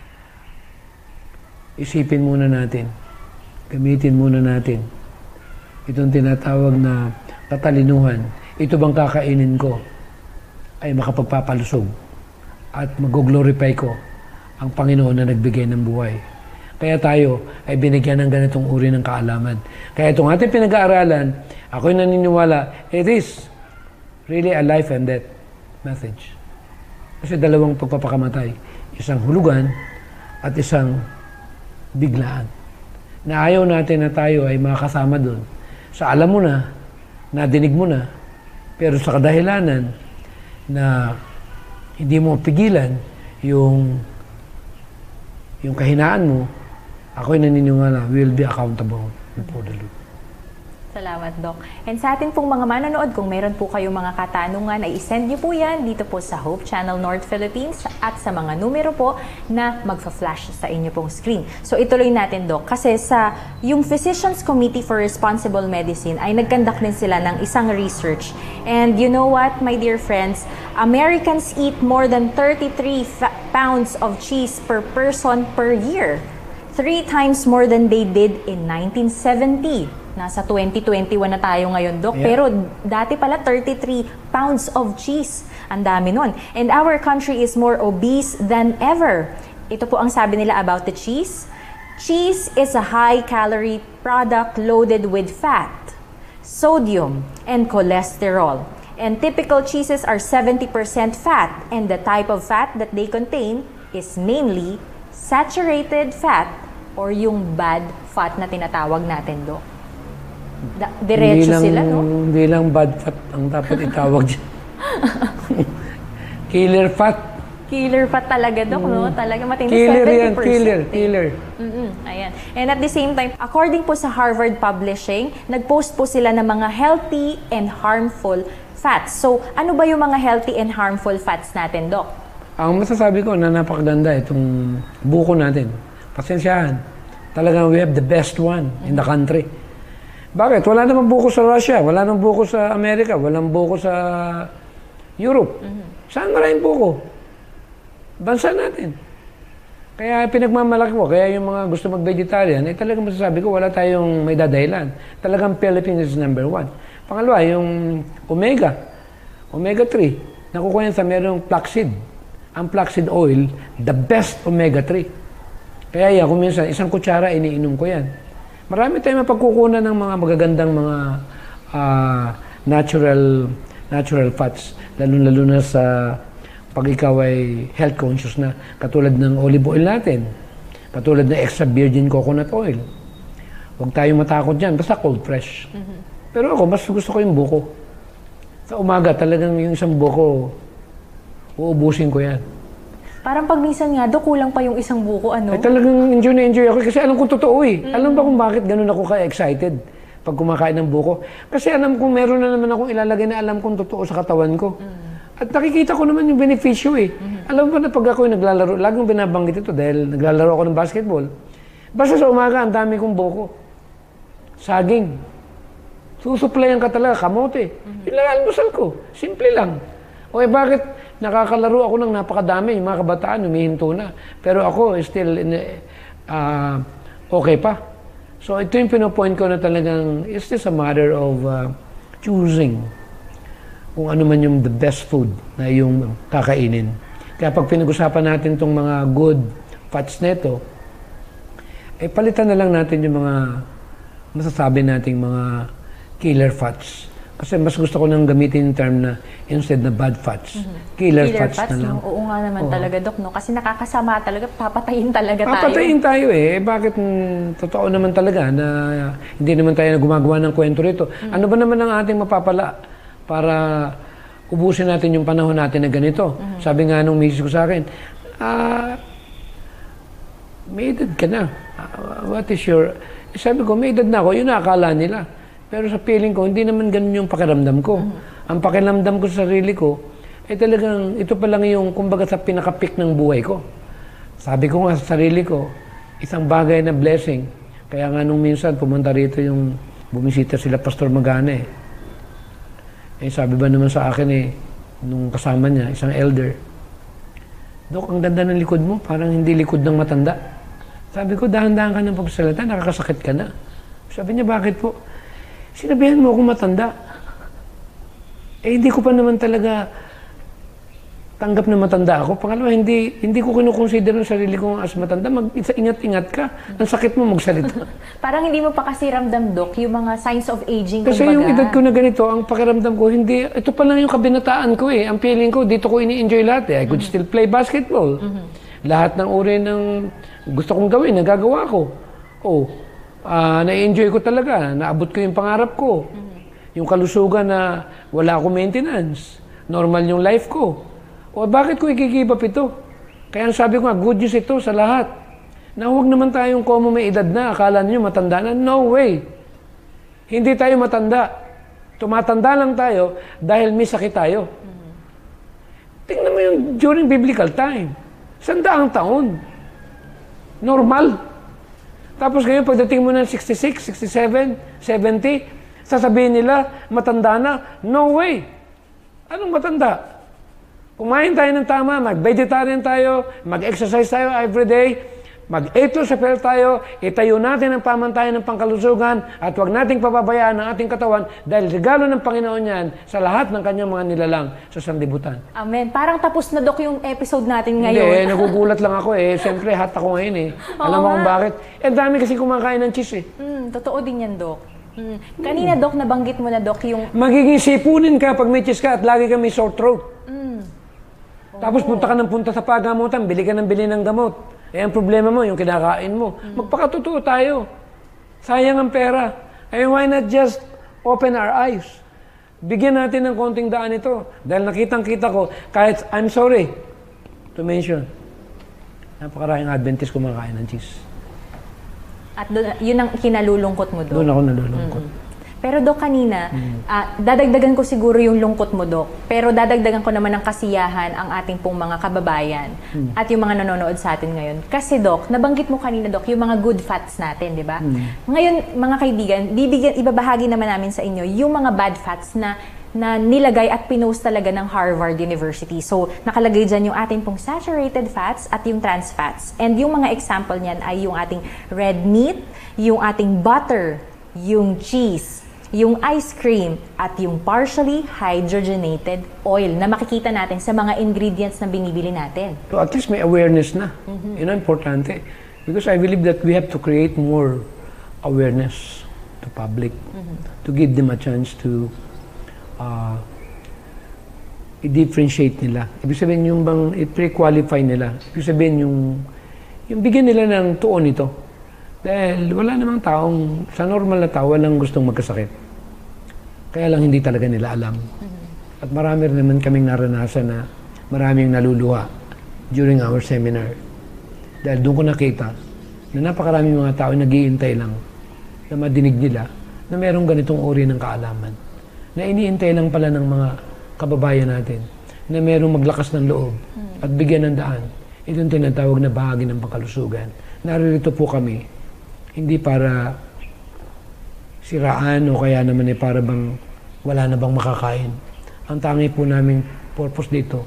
isipin muna natin, gamitin muna natin itong tinatawag na katalinuhan. Ito bang kakainin ko ay makapagpapalusog at mag-glorify ko ang Panginoon na nagbigay ng buhay. Kaya tayo ay binigyan ng ganitong uri ng kaalaman. Kaya itong ating pinag-aaralan, ako'y naniniwala, it is really a life and death message. Kasi dalawang pagpapakamatay, isang hulugan at isang biglaan. Na ayaw natin na tayo ay makasama doon. Sa alam mo na, nadinig mo na, pero sa kadahilanan na hindi mo pigilan yung kahinaan mo, ako'y naniniwala, will be accountable before the Lord. Salamat, Doc. And sa atin pong mga manonood, kung meron po kayong mga katanungan, ay isend niyo po yan dito po sa Hope Channel North Philippines at sa mga numero po na magfa-flash sa inyo pong screen. So ituloy natin, Doc, kasi yung Physicians Committee for Responsible Medicine ay nagkandak din sila ng isang research. And you know what, my dear friends, Americans eat more than 33 pounds of cheese per person per year. 3 times more than they did in 1970. Nasa 2021 na tayo ngayon, Doc. Yeah. Pero dati pala 33 pounds of cheese. Ang dami nun. And our country is more obese than ever. Ito po ang sabi nila about the cheese. Cheese is a high-calorie product loaded with fat, sodium, and cholesterol. And typical cheeses are 70% fat. And the type of fat that they contain is mainly saturated fat or yung bad fat na tinatawag natin, Doc. Diretso sila, no? Hindi lang bad fat ang dapat itawag dyan. Killer fat. Killer fat talaga, Doc, no? Talaga matindi, killer 70%. Yan, killer. Ayan. And at the same time, according po sa Harvard Publishing, nag-post po sila ng mga healthy and harmful fats. So, ano ba yung mga healthy and harmful fats natin, Doc? Ang masasabi ko na napakaganda itong buko natin. Pasensyahan. Talagang we have the best one in the country. Bakit? Wala namang buko sa Russia, wala namang buko sa Amerika, walang buko sa Europe. Saan maraming buko? Bansa natin. Kaya pinagmamalaki ko, kaya yung mga gusto mag-vegetarian, talagang masasabi ko, wala tayong may dadahilan. Talagang Philippines is number 1. Pangalawa, yung omega 3. Nakukuha yan sa merong flaxseed. Ang flaxseed oil, the best omega 3. Kaya yan, kung minsan, isang kutsara, iniinom ko yan. Marami tayong mapagkukunan ng mga magagandang mga natural fats, lalo na sa pag ikaw ay health conscious na, katulad ng olive oil natin, katulad ng extra virgin coconut oil. Huwag tayong matakot dyan, basta cold fresh. Pero ako, mas gusto ko yung buko. Sa umaga, talagang yung isang buko, uubusin ko yan. Parang pag minsan nga, do, kulang pa yung isang buko, ano? Ay, talagang enjoy na enjoy ako kasi alam kong totoo eh. Alam ba kung bakit ganun ako ka-excited pag kumakain ng buko? Kasi alam kong meron na naman akong ilalagay na alam kong totoo sa katawan ko. At nakikita ko naman yung benepisyo eh. Alam ko na pag ako'y naglalaro, laging binabanggit ito dahil naglalaro ako ng basketball. Basta sa umaga, ang dami kong buko. Saging. Susuplayan ka talaga, kamote. Ilalmusal ko. Simple lang. Okay, bakit nakakalaro ako ng napakadami? Yung mga kabataan, humihinto na. Pero ako, still, okay pa. So ito yung pinopoint ko na talagang, is this a matter of choosing kung ano man yung the best food na yung kakainin. Kaya pag pinag-usapan natin itong mga good fats nito, eh palitan na lang natin yung mga masasabi nating mga killer fats. Kasi mas gusto ko nang gamitin yung term na instead na bad fats. Killer fats na lang. No? Oo nga naman talaga, Dok. No? Kasi nakakasama talaga, papatayin talaga tayo. Papatayin tayo eh. Bakit totoo naman talaga na hindi naman tayo na gumagawa ng kwento rito. Ano ba naman ang ating mapapala para ubusin natin yung panahon natin na ganito? Sabi nga nung misis ko sa akin, may edad ka na. What is your... Sabi ko, may edad na ako. Yun na akala nila. Pero sa feeling ko, hindi naman ganun yung pakiramdam ko. Ang pakiramdam ko sa sarili ko, ay talagang ito pa lang yung, kumbaga sa pinaka-peak ng buhay ko. Sabi ko nga sa sarili ko, isang bagay na blessing. Kaya nga nung minsan, pumunta rito yung bumisita sila Pastor Magana eh. Eh sabi ba naman sa akin eh, nung kasama niya, isang elder, Dok, ang ganda ng likod mo, parang hindi likod ng matanda. Sabi ko, dahan-dahan ka ng pagsalita, nakakasakit ka na. Sabi niya, bakit po? Sinabihan mo akong matanda. Eh, hindi ko pa naman talaga tanggap na matanda ako. Pangalawa, hindi ko kinukonsider ang sarili ko as matanda. Ingat-ingat ka. Ang sakit mo magsalita. Parang hindi mo pa kasi ramdam, Dok, yung mga signs of aging. Kasi yung edad ko na ganito, ang pakiramdam ko, hindi, ito pa lang yung kabinataan ko eh. Ang feeling ko, dito ko ini-enjoy lahat eh. I could still play basketball. Lahat ng uri ng gusto kong gawin, nagagawa ko. Na-enjoy ko talaga, naabot ko yung pangarap ko. Yung kalusugan na wala akong maintenance. Normal yung life ko. O bakit ko i-give up ito? Kaya sabi ko nga, good news ito sa lahat. Na huwag naman tayong komo may edad na, akala niyo matanda na. No way! Hindi tayo matanda. Tumatanda lang tayo dahil may sakit tayo. Tingnan mo yung during biblical time. 100 taon. Normal. Tapos ngayon, pagdating mo ng 66, 67, 70, sasabihin nila, matanda na. No way! Anong matanda? Kumain tayo ng tama, mag-vegetarian tayo, mag-exercise tayo everyday, mag-8 to 12 tayo, itayo natin ang pamantayan ng pangkalusugan at huwag nating pababayaan ang ating katawan dahil regalo ng Panginoon yan sa lahat ng kanyang mga nilalang sa sanlibutan. Amen. Parang tapos na, Dok, yung episode natin ngayon. Hindi, nagugulat lang ako eh. Siyempre, hot ako ngayon eh. Alam mo kung bakit? Dami kasi kumakain ng cheese eh. Totoo din yan, Dok. Kanina, Dok, nabanggit mo na, Dok, yung... Magiging sipunin ka pag may cheese ka at lagi ka may sore throat. Tapos punta ka ng punta sa pagamutan, bili ka ng bili ng gamot. Eh, ang problema mo, yung kinakain mo. Magpakatotoo tayo. Sayang ang pera. Eh, why not just open our eyes? Bigyan natin ng konting daan ito. Dahil nakitang-kita ko, kahit, I'm sorry to mention, napakaraming Adventist kumakain ng cheese. At yun ang kinalulungkot mo, Dok. Doon ako nalulungkot. Pero, Dok, kanina, dadagdagan ko siguro yung lungkot mo, Dok. Pero dadagdagan ko naman ng kasiyahan ang ating pong mga kababayan at yung mga nanonood sa atin ngayon. Kasi, Dok, nabanggit mo kanina, Dok, yung mga good fats natin, di ba? Ngayon, mga kaibigan, ibabahagi naman namin sa inyo yung mga bad fats na nilagay at pinost talaga ng Harvard University. So, nakalagay dyan yung ating pong saturated fats at yung trans fats. And yung mga example niyan ay yung ating red meat, yung ating butter, yung cheese, yung ice cream, at yung partially hydrogenated oil na makikita natin sa mga ingredients na binibili natin. So at least may awareness na. Yun ang importante. Because I believe that we have to create more awareness to public to give them a chance to i-differentiate nila. Ibig sabihin yung bang i-pre-qualify nila. Ibig sabihin yung bigyan nila ng tuon ito. Dahil wala namang taong, sa normal na tao, walang gustong magkasakit. Kaya lang hindi talaga nila alam. At marami rin naman kaming naranasan na maraming naluluha during our seminar. Dahil doon ko nakita na napakaraming mga tao nag-iintay lang na madinig nila na merong ganitong uri ng kaalaman. Na iniintay lang pala ng mga kababayan natin na merong maglakas ng loob at bigyan ng daan. Ito yung tinatawag na bahagi ng pangkalusugan. Naririto po kami hindi para siraan o kaya naman para bang wala na bang makakain. Ang tangi po namin purpose dito,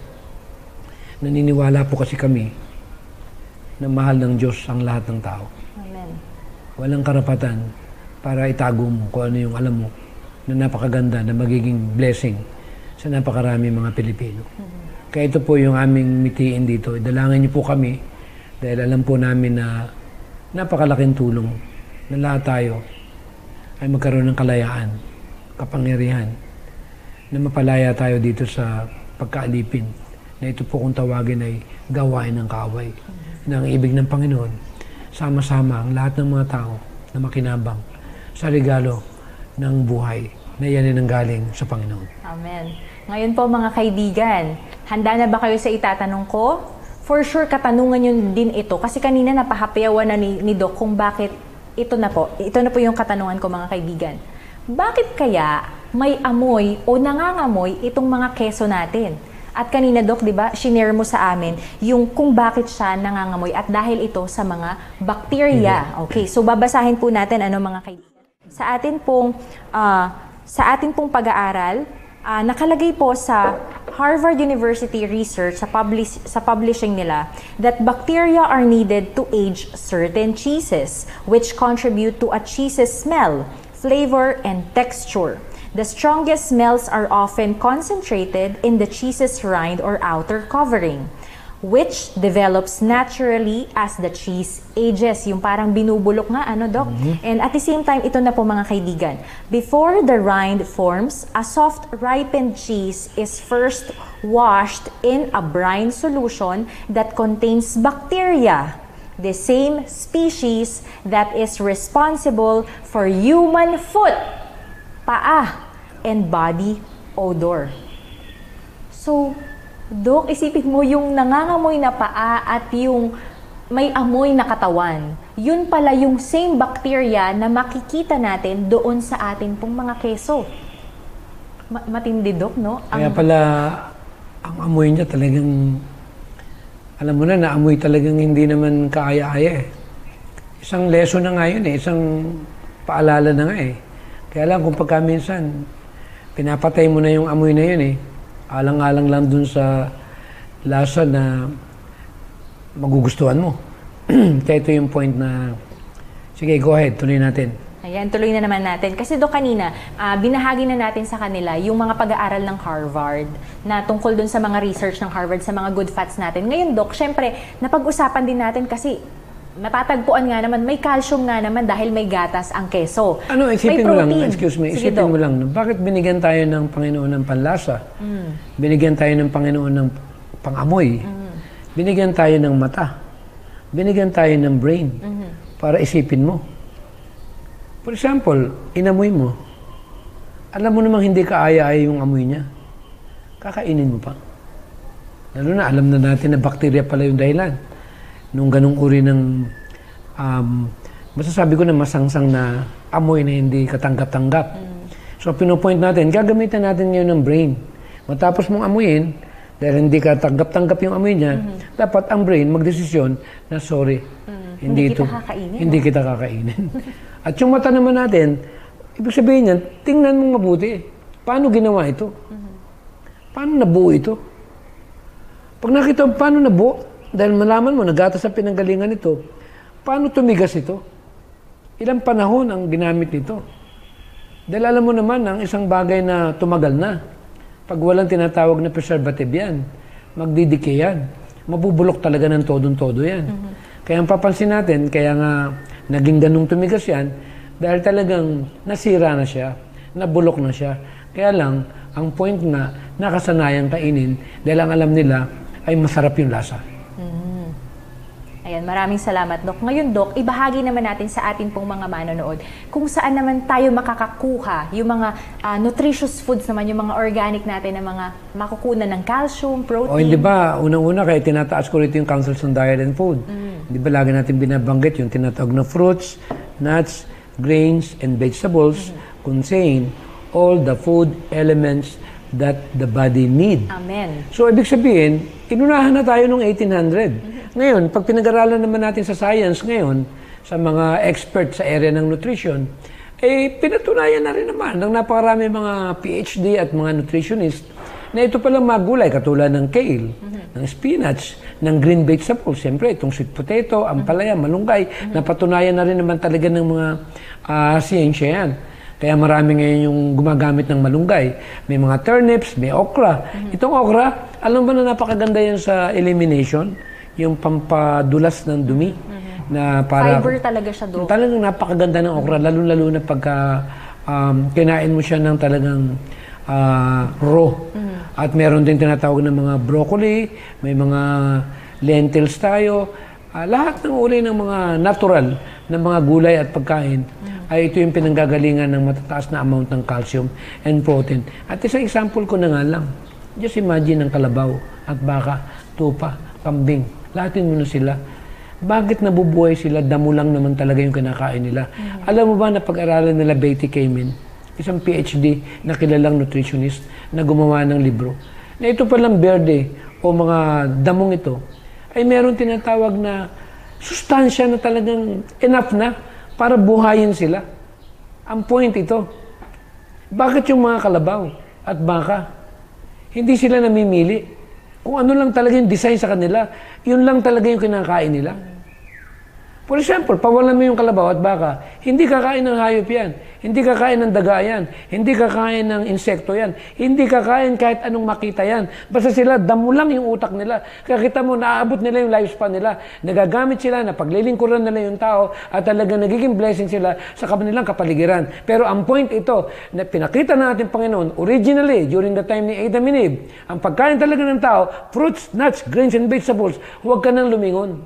naniniwala po kasi kami na mahal ng Diyos ang lahat ng tao. Amen. walang karapatan para itago mo kung ano yung alam mo na napakaganda na magiging blessing sa napakarami mga Pilipino. Kaya ito po yung aming mitiin dito. Idalangin niyo po kami dahil alam po namin na napakalaking tulong na lahat tayo ay magkaroon ng kalayaan, kapangyarihan, na mapalaya tayo dito sa pagkaalipin na ito po kung tawagin ay gawain ng kaaway. Na ang ibig ng Panginoon, sama-sama ang lahat ng mga tao na makinabang sa regalo ng buhay na yan ay nanggaling sa Panginoon. Amen. Ngayon po mga kaibigan, handa na ba kayo sa itatanong ko? For sure, katanungan yun din ito. Kasi kanina napahapayawan na ni Doc kung bakit ito na po yung katanungan ko mga kaibigan. Bakit kaya may amoy o nangangamoy itong mga keso natin? At kanina Doc, di ba, shinare mo sa amin yung kung bakit siya nangangamoy at dahil ito sa mga bakterya. Okay, so babasahin po natin mga kaibigan. Sa atin pong pag-aaral, nakalagay po sa Harvard University research sa publishing nila that bacteria are needed to age certain cheeses which contribute to a cheese's smell, flavor, and texture. The strongest smells are often concentrated in the cheese's rind or outer covering, which develops naturally as the cheese ages. Yung parang binubulok nga, Doc? And at the same time, ito na po mga kaibigan. Before the rind forms, a soft ripened cheese is first washed in a brine solution that contains bacteria, the same species that is responsible for human foot, paa, and body odor. So, Dok, isipin mo yung nangangamoy na paa at yung may amoy na katawan. Yun pala yung same bacteria na makikita natin doon sa atin pong mga keso. Matindi, Dok, no? Kaya pala, ang amoy niya talagang, alam mo na, naamoy talagang hindi naman kaaya-aya eh. Isang lesson na nga yun eh, isang paalala na nga eh. Kaya lang kung pagka minsan, pinapatay mo na yung amoy na yun eh, alang-alang lang dun sa lasa na magugustuhan mo. Kaya ito yung point na, sige, go ahead, tuloy natin. Ayan, tuloy na naman natin. Kasi Dok, kanina, binahagi na natin sa kanila yung mga pag-aaral ng Harvard na tungkol dun sa mga research ng Harvard, sa mga good fats natin. Ngayon, Dok, syempre, napag-usapan din natin kasi matatagpuan nga naman, may calcium nga naman dahil may gatas ang keso. Isipin mo lang, excuse me, sige, isipin mo lang, bakit binigyan tayo ng Panginoon ng panlasa? Binigyan tayo ng Panginoon ng pangamoy? Binigyan tayo ng mata? Binigyan tayo ng brain? Para isipin mo. For example, inamoy mo. Alam mo namang hindi kaaya-aya yung amoy niya. Kakainin mo pa. Lalo na, alam na natin na bakterya pala yung dahilan. Nung ganung uri ng masasabi ko na masangsang na amoy na hindi katanggap-tanggap. So, pinopoint natin, gagamitan natin ngayon ng brain. Matapos mong amuyin, dahil hindi ka tanggap-tanggap yung amoy niya, dapat ang brain magdesisyon na sorry, hindi kita kakainin. At yung mata naman natin, ibig sabihin yan, tingnan mong mabuti. Paano ginawa ito? Paano nabuo ito? Pag nakita mo paano nabuo, dahil malaman mo, nagatas ang pinanggalingan nito, paano tumigas ito? Ilang panahon ang ginamit nito? Dahil alam mo naman, ang isang bagay na tumagal na, pag walang tinatawag na preservative yan, magdidike yan. Mabubulok talaga ng todong-todo yan. Kaya ang papansin natin, kaya nga naging ganung tumigas yan, dahil talagang nasira na siya, nabulok na siya. Kaya lang, ang point nga, nakasanayang kainin, dahil ang alam nila ay masarap yung lasa. Ayan, maraming salamat, Dok. Ngayon, Dok, ibahagi naman natin sa atin pong mga manonood kung saan naman tayo makakakuha yung mga nutritious foods naman, yung mga organic natin na mga makukunan ng calcium, protein. O hindi ba, unang-una kaya tinataas ko rito yung Councils on Diet and Food. Hindi ba lagi natin binabanggit yung tinatawag na fruits, nuts, grains, and vegetables contain all the food elements that the body need. Amen. So, ibig sabihin, inunahan na tayo noong 1800. Ngayon, pag pinag-aralan naman natin sa science ngayon, sa mga expert sa area ng nutrition, pinatunayan na rin naman ng napakarami mga PhD at mga nutritionist na ito palang mga gulay katulad ng kale, ng spinach, ng green vegetables, siyempre itong sweet potato, ampalaya, malunggay, napatunayan na rin naman talaga ng mga siyensya yan. Kaya marami ngayon yung gumagamit ng malunggay. May mga turnips, may okra. Itong okra, alam ba na napakaganda yan sa elimination? Yung pampadulas ng dumi. Na para, fiber talaga siya doon. Talagang napakaganda ng okra, lalo-lalo na pagka kinain mo siya ng talagang raw. At meron din tinatawag ng mga broccoli, may mga lentils tayo. Lahat ng uri ng mga natural na mga gulay at pagkain ay ito yung pinanggagalingan ng matataas na amount ng calcium and protein. At isang example ko na nga lang, just imagine ng kalabaw at baka, tupa, kambing, lahatin mo na sila. Bakit nabubuhay sila? Damo lang naman talaga yung kinakain nila. Alam mo ba na pag-aralan nila Betty Kamen, isang PhD na kilalang nutritionist na gumawa ng libro, na ito palang berde o mga damong ito, ay meron tinatawag na sustansya na talagang enough na para buhayin sila. Ang point ito, bakit yung mga kalabaw at baka, hindi sila namimili? Kung ano lang talaga yung design sa kanila, yun lang talaga yung kinakain nila. For example, pawalan mo yung kalabaw at baka, hindi kakain ng hayop yan, hindi kakain ng daga yan, hindi kakain ng insekto yan, hindi kakain kahit anong makita yan. Basta sila, damo lang yung utak nila. Kaya kita mo, naaabot nila yung lifespan nila. Nagagamit sila na paglilingkuran nila yung tao at talagang nagiging blessing sila sa kanilang kapaligiran. Pero ang point ito, na pinakita na natin Panginoon, originally, during the time ni Adam and Eve, ang pagkain talaga ng tao, fruits, nuts, grains, and vegetables, huwag ka nang lumingon.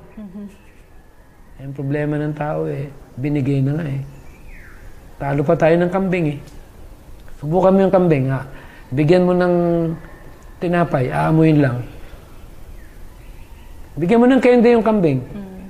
Yung problema ng tao binigay na nga Talo pa tayo ng kambing Subukan mo yung kambing Bigyan mo ng tinapay, aamuin lang. Bigyan mo ng kende yung kambing,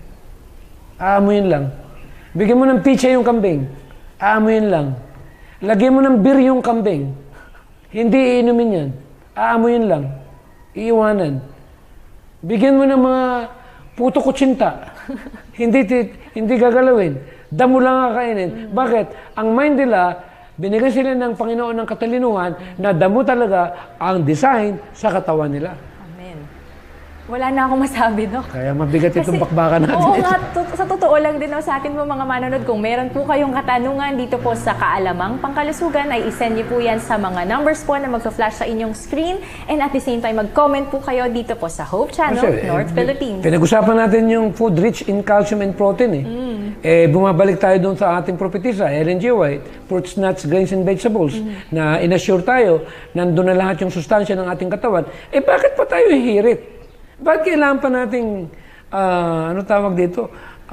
aamuin lang. Bigyan mo ng pizza yung kambing, aamuin lang. Lagyan mo ng beer yung kambing, hindi iinumin yan, aamuin lang, iiwanan. Bigyan mo ng mga puto kutsinta, hindi gagalawin. Damo lang kakainin. Bakit? Ang mind nila, binigyan sila ng Panginoon ng katalinuhan na damo talaga ang design sa katawan nila. Amen. Wala na akong masabi, Dok. Kaya mabigat itong bakbakan natin. Oo nga, sa totoo lang din sa atin po mga manonood, kung meron po kayong katanungan dito po sa Kaalamang Pangkalusugan, ay isend niyo po yan sa mga numbers po na magpa-flash sa inyong screen, and at the same time, mag-comment po kayo dito po sa Hope Channel, North Philippines. Pinag-usapan natin yung food rich in calcium and protein bumabalik tayo doon sa ating propetisa, Ellen G. White, fruits, nuts, grains, and vegetables, na inassure tayo, nandun na lahat yung sustansya ng ating katawan. Bakit pa tayo hihirit? Bakit kailangan pa nating, ano tawag dito,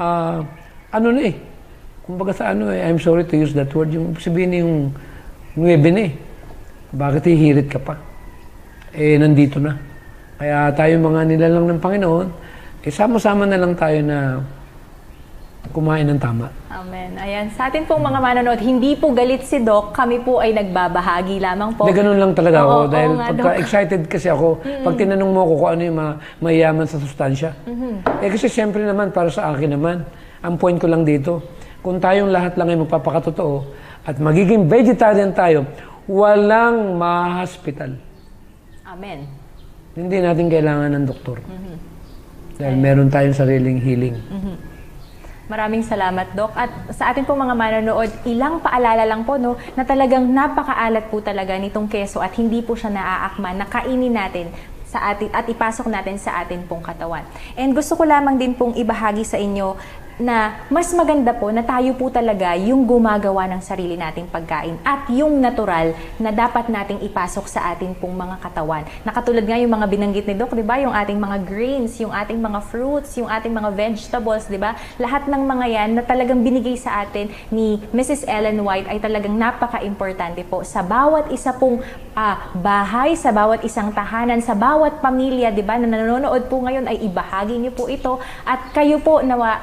kumbaga sa I'm sorry to use that word, yung sabihin yung 9 na Bakit hihirit ka pa? Nandito na. Kaya tayo mga nilalang ng Panginoon, sama-sama na lang tayo na kumain ng tama. Amen. Ayan. Sa atin pong mga manonood, hindi po galit si Doc. Kami po ay nagbabahagi lamang po. Ganun lang talaga ako. Dahil pagka excited kasi ako, pag tinanong mo ako kung ano yung mayaman sa sustansya. Kasi siyempre naman, para sa akin naman, ang point ko lang dito, kung tayong lahat lang ay magpapakatotoo at magiging vegetarian tayo, walang ma-hospital. Amen. Hindi natin kailangan ng doktor. Dahil meron tayong sariling healing. Maraming salamat, Doc. At sa atin po mga manonood, ilang paalala lang po, na talagang napakaalat po talaga nitong keso at hindi po siya naaakman na kainin natin sa atin at ipasok natin sa atin pong katawan. And gusto ko lamang din pong ibahagi sa inyo na mas maganda po na tayo po talaga yung gumagawa ng sarili nating pagkain at yung natural na dapat nating ipasok sa atin pong mga katawan. Nakatulad nga yung mga binanggit ni Doc, 'di ba? Yung ating mga grains, yung ating mga fruits, yung ating mga vegetables, 'di ba? Lahat ng mga yan na talagang binigay sa atin ni Mrs. Ellen White ay talagang napaka-importante po sa bawat isa pong bahay, sa bawat isang tahanan, sa bawat pamilya, 'di ba? Na nanonood po ngayon ay ibahagi niyo po ito at kayo po nawa ay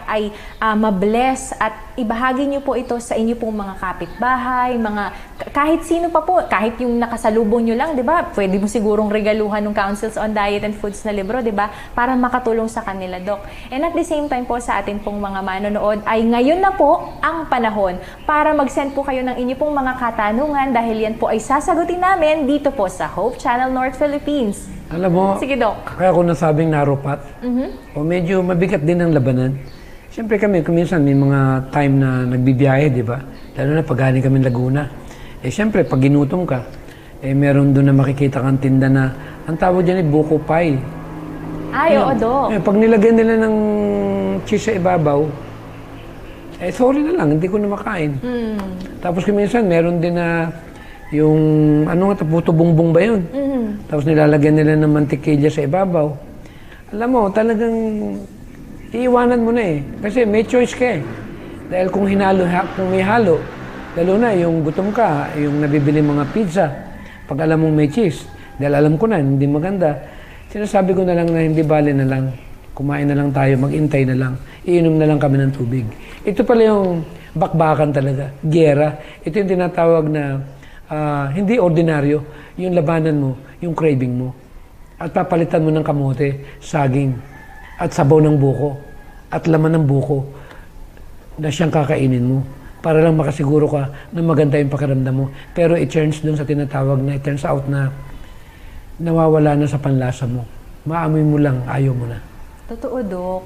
mabless at ibahagi niyo po ito sa inyo pong mga kapitbahay, kahit sino pa po, kahit yung nakasalubong niyo lang, 'di ba? Pwede mo sigurong regaluhan ng Councils on Diet and Foods na libro, 'di ba? Para makatulong sa kanila, Doc. And at the same time po sa atin pong mga manonood ay ngayon na po ang panahon para mag-send po kayo ng inyo pong mga katanungan dahil yan po ay sasagutin namin dito po sa Hope Channel North Philippines. Alam mo, sige, Doc. Kaya kung nasabing narupat, o medyo mabigat din ang labanan. Siyempre kami, kuminsan may mga time na nagbibiyahe, di ba? Lalo na pag galing kami Laguna. Siyempre, pag ginutom ka, meron doon na makikita kang tinda na, ang tawag dyan ay buko pie. Ay, oo, Doc. Pag nilagyan nila ng cheese sa ibabaw, sorry na lang, hindi ko na makain. Tapos kuminsan, meron din na yung, puto bongbong ba yun? Tapos nilalagyan nila ng mantikilya sa ibabaw. Alam mo, talagang iiwanan mo na eh. Kasi may choice ka eh. Dahil kung may halo, lalo na yung gutom ka, yung nabibili mga pizza, pag alam mong may cheese, dahil alam ko na, hindi maganda, sinasabi ko na lang na hindi bale na lang, kumain na lang tayo, mag-intay na lang, iinom na lang kami ng tubig. Ito pala yung bakbakan talaga, giyera. Ito yung tinatawag na hindi ordinaryo, yung labanan mo, yung craving mo. At papalitan mo ng kamote, saging, at sabaw ng buko, at laman ng buko na siyang kakainin mo. Para lang makasiguro ka na maganda yung pakiramdam mo. Pero it turns dun sa tinatawag na, it turns out na nawawala na sa panlasa mo. Maamoy mo lang, ayaw mo na. Totoo, Dok.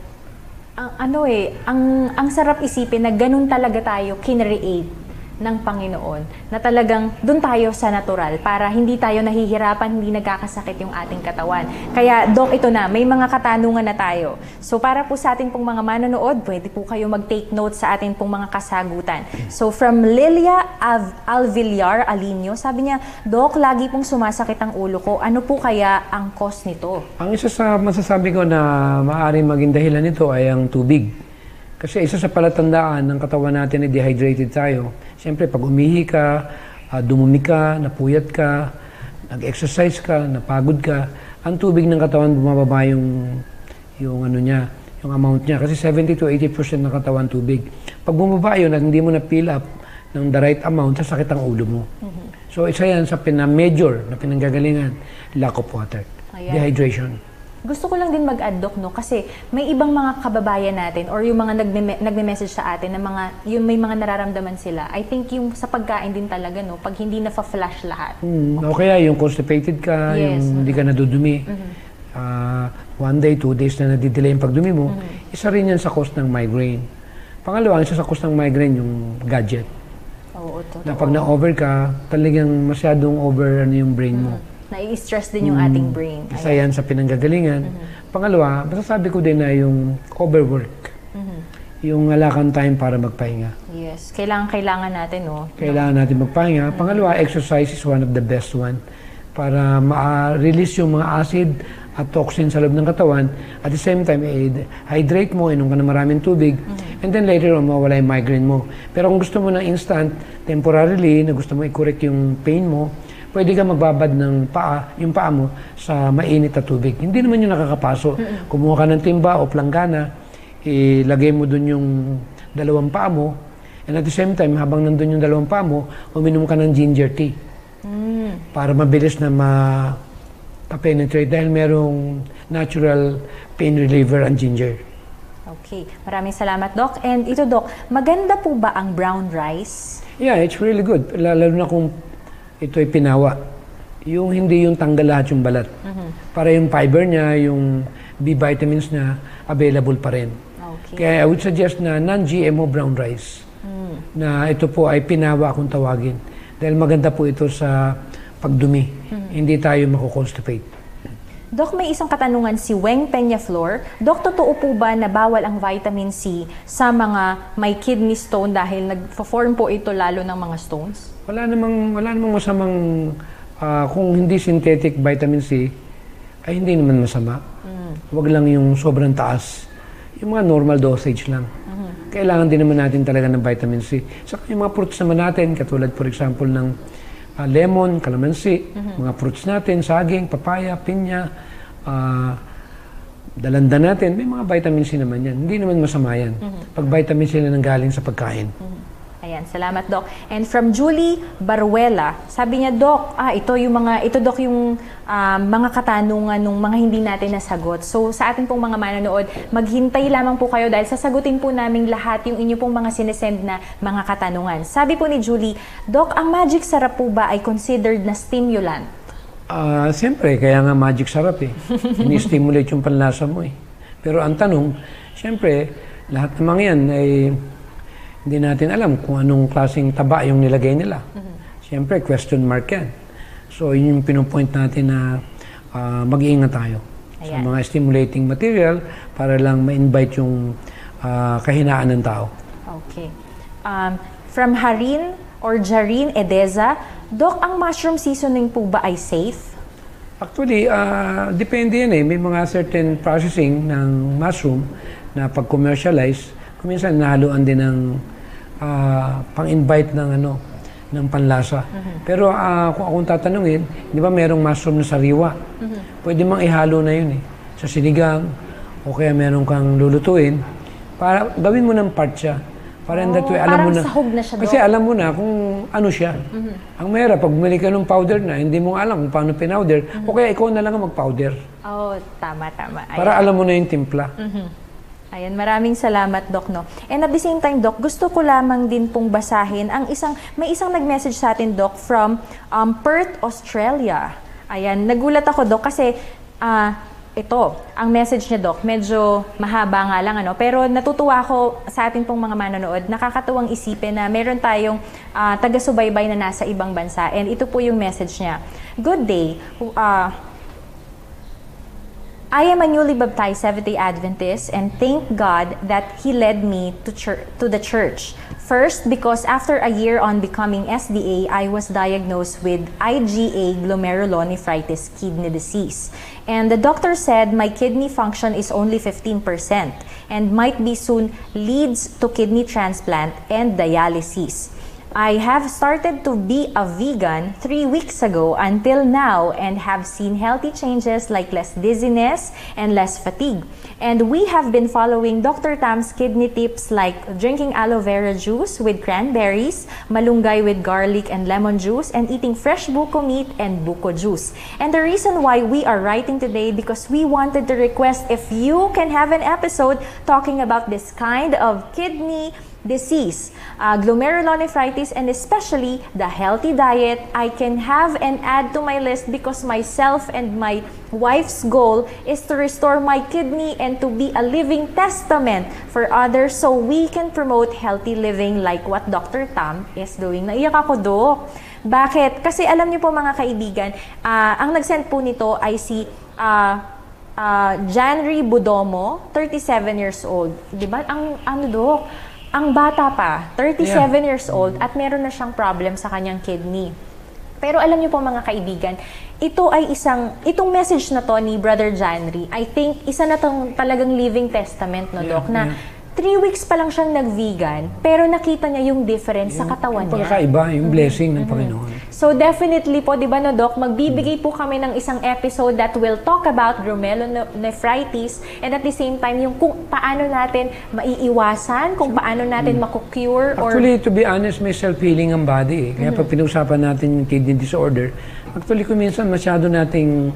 Ang sarap isipin na ganun talaga tayo kinreate ng Panginoon, na talagang doon tayo sa natural para hindi tayo nahihirapan, hindi nagkakasakit yung ating katawan. Kaya, Doc, ito na, may mga katanungan na tayo. So, para po sa ating pong mga manonood, pwede po kayo mag-take note sa ating pong mga kasagutan. So, from Lilia Alvillar Alinio, sabi niya, Doc, lagi pong sumasakit ang ulo ko. Ano po kaya ang cause nito? Ang isa sa masasabi ko na maaaring maging dahilan nito ay ang tubig. Kasi isa sa palatandaan ng katawan natin ay dehydrated tayo. Siyempre, pag umihi ka, dumumi ka, napuyat ka, nag-exercise ka, napagod ka, ang tubig ng katawan bumababa yung amount niya. Kasi 70 to 80% ng katawan tubig. Pag bumaba yun at hindi mo na-fill up ng the right amount, sasakit ang ulo mo. So, isa yan sa major na pinanggagalingan, lack of water, dehydration. Gusto ko lang din mag-add, Doc, no? Kasi may ibang mga kababayan natin or yung mga nagme-message sa atin na yung may mga nararamdaman sila. I think yung sa pagkain din talaga, no? Pag hindi na-flash lahat. O kaya yung constipated ka, yung hindi ka nadudumi. 1 day, 2 days na nadidelay yung pagdumi mo, isa rin yan sa cause ng migraine. Pangalawa, isa sa cause ng migraine yung gadget. Oo, totoo. Na pag na-over ka, talagang masyadong over yung brain mo. Nai-stress din yung ating brain. Isa yan sa pinanggagalingan. Pangalawa, masasabi ko din na yung overwork. Yung wala kang time para magpahinga. Yes. Kailangan natin, no? Kailangan natin magpahinga. Pangalawa, exercise is one of the best one para ma-release yung mga acid at toxin sa loob ng katawan. At the same time, hydrate mo, inom ka na maraming tubig. And then later on, mawala yung migraine mo. Pero kung gusto mo ng instant, temporarily, na gusto mo i-correct yung pain mo, pwede ka magbabad ng yung paa mo sa mainit na tubig. Hindi naman yung nakakapaso. Kumuha ka ng timba o planggana, ilagay mo dun yung dalawang paa mo, and at the same time, habang nandun yung dalawang paa mo, uminom ka ng ginger tea. Para mabilis na ma-penetrate dahil merong natural pain reliever ang ginger. Okay. Maraming salamat, Doc. And ito, Doc, maganda po ba ang brown rice? Yeah, it's really good. Lalo na kung ito'y pinawa. Yung hindi yung tanggal lahat yung balat. Para yung fiber niya, yung B vitamins niya, available pa rin. Okay. Kaya I would suggest na non-GMO brown rice. Na ito po ay pinawa kung tawagin. Dahil maganda po ito sa pagdumi. Hindi tayo mako-constipate. Doc, may isang katanungan si Weng Peñaflor. Doc, totoo po ba na bawal ang vitamin C sa mga may kidney stone dahil nag-form po ito lalo ng mga stones? Wala namang masamang kung hindi synthetic vitamin C ay hindi naman masama. Huwag lang yung sobrang taas. Yung mga normal dosage lang. Kailangan din naman natin talaga ng vitamin C. Saka yung mga fruits naman natin, katulad for example ng lemon, calamansi, mga fruits natin, saging, papaya, pinya, dalanda natin, may mga vitamin C naman yan. Hindi naman masama yan. Pag vitamin C na nanggaling sa pagkain. Ayan, salamat Doc. And from Julie Baruela, sabi niya, Doc, ito Doc yung mga katanungan ng mga hindi natin nasagot. So sa atin pong mga manonood, maghintay lamang po kayo dahil sasagutin po namin lahat yung inyo pong mga sinesend na mga katanungan. Sabi po ni Julie, Doc, ang magic sarap po ba ay considered na stimulant? Siyempre, kaya nga magic sarap eh. Ini-stimulate yung panlasa mo eh. Pero ang tanong, siyempre, lahat namang yan ay hindi natin alam kung anong klaseng taba yung nilagay nila. Siyempre, question mark yan. So, yun yung pinupoint natin na mag-iingat tayo sa mga stimulating material para lang ma-invite yung kahinaan ng tao. Okay. From Harin or Jarin Edeza, Doc, ang mushroom seasoning po ba ay safe? Actually, depende yan eh. May mga certain processing ng mushroom na pag-commercialize, kuminsan nahaluan din ng pang-invite ng panlasa. Pero kung akong tatanungin, di ba merong mushroom na sariwa? Pwede mang ihalo na yun eh. Sa sinigang, o kaya meron kang lulutuin, para gawin mo ng part siya. Para in that way, alam mo na. Sahog na siya, Kasi alam mo na kung ano siya. Ang mera, pag bumili ka ng powder na, hindi mo alam kung paano pinowder, o kaya ikaw na lang ang mag-powder. Oh, tama. Para alam mo na yung timpla. Ayan, maraming salamat, Doc, no? And at the same time, Doc, gusto ko lamang din pong basahin may isang nag-message sa atin, Doc, from Perth, Australia. Ayan, nagulat ako, Doc, kasi ito, ang message niya, Doc, medyo mahaba nga lang, pero natutuwa ako sa ating pong mga manonood. Nakakatuwang isipin na meron tayong taga-subaybay na nasa ibang bansa. And ito po yung message niya. Good day. I am a newly baptized Seventh-day Adventist and thank God that He led me to the church. First, because after a year on becoming SDA, I was diagnosed with IgA glomerulonephritis kidney disease. And the doctor said my kidney function is only 15% and might be soon leads to kidney transplant and dialysis. I have started to be a vegan 3 weeks ago until now and have seen healthy changes like less dizziness and less fatigue. And we have been following Dr. Tam's kidney tips like drinking aloe vera juice with cranberries, malunggay with garlic and lemon juice, and eating fresh buko meat and buko juice. And the reason why we are writing today because we wanted to request if you can have an episode talking about this kind of kidney disease, glomerulonephritis, and especially the healthy diet I can have and add to my list because myself and my wife's goal is to restore my kidney and to be a living testament for others so we can promote healthy living like what Dr. Tam is doing. Naiyak ako, Dok. Bakit? Kasi alam niyo po mga kaibigan, ang nag-send po nito ay si Janry Budomo, 37 years old. Diba? Dok? Ang bata pa, 37 years old, at meron na siyang problem sa kanyang kidney. Pero alam niyo po mga kaibigan, itong message na to ni Brother Janry, I think isa na tong talagang living testament, no, Doc, na 3 weeks pa lang siyang nag-vegan, pero nakita niya yung difference sa katawan niya. Pagkakaiba, yung blessing ng Panginoon. So definitely po, di ba, no, Doc, magbibigay po kami ng isang episode that will talk about glomerulonephritis and at the same time, yung kung paano natin maiiwasan, kung paano natin makukure. Actually, to be honest, may self-healing ang body. Kaya pag pinag-usapan natin yung kidney disorder, actually, kung minsan masyado nating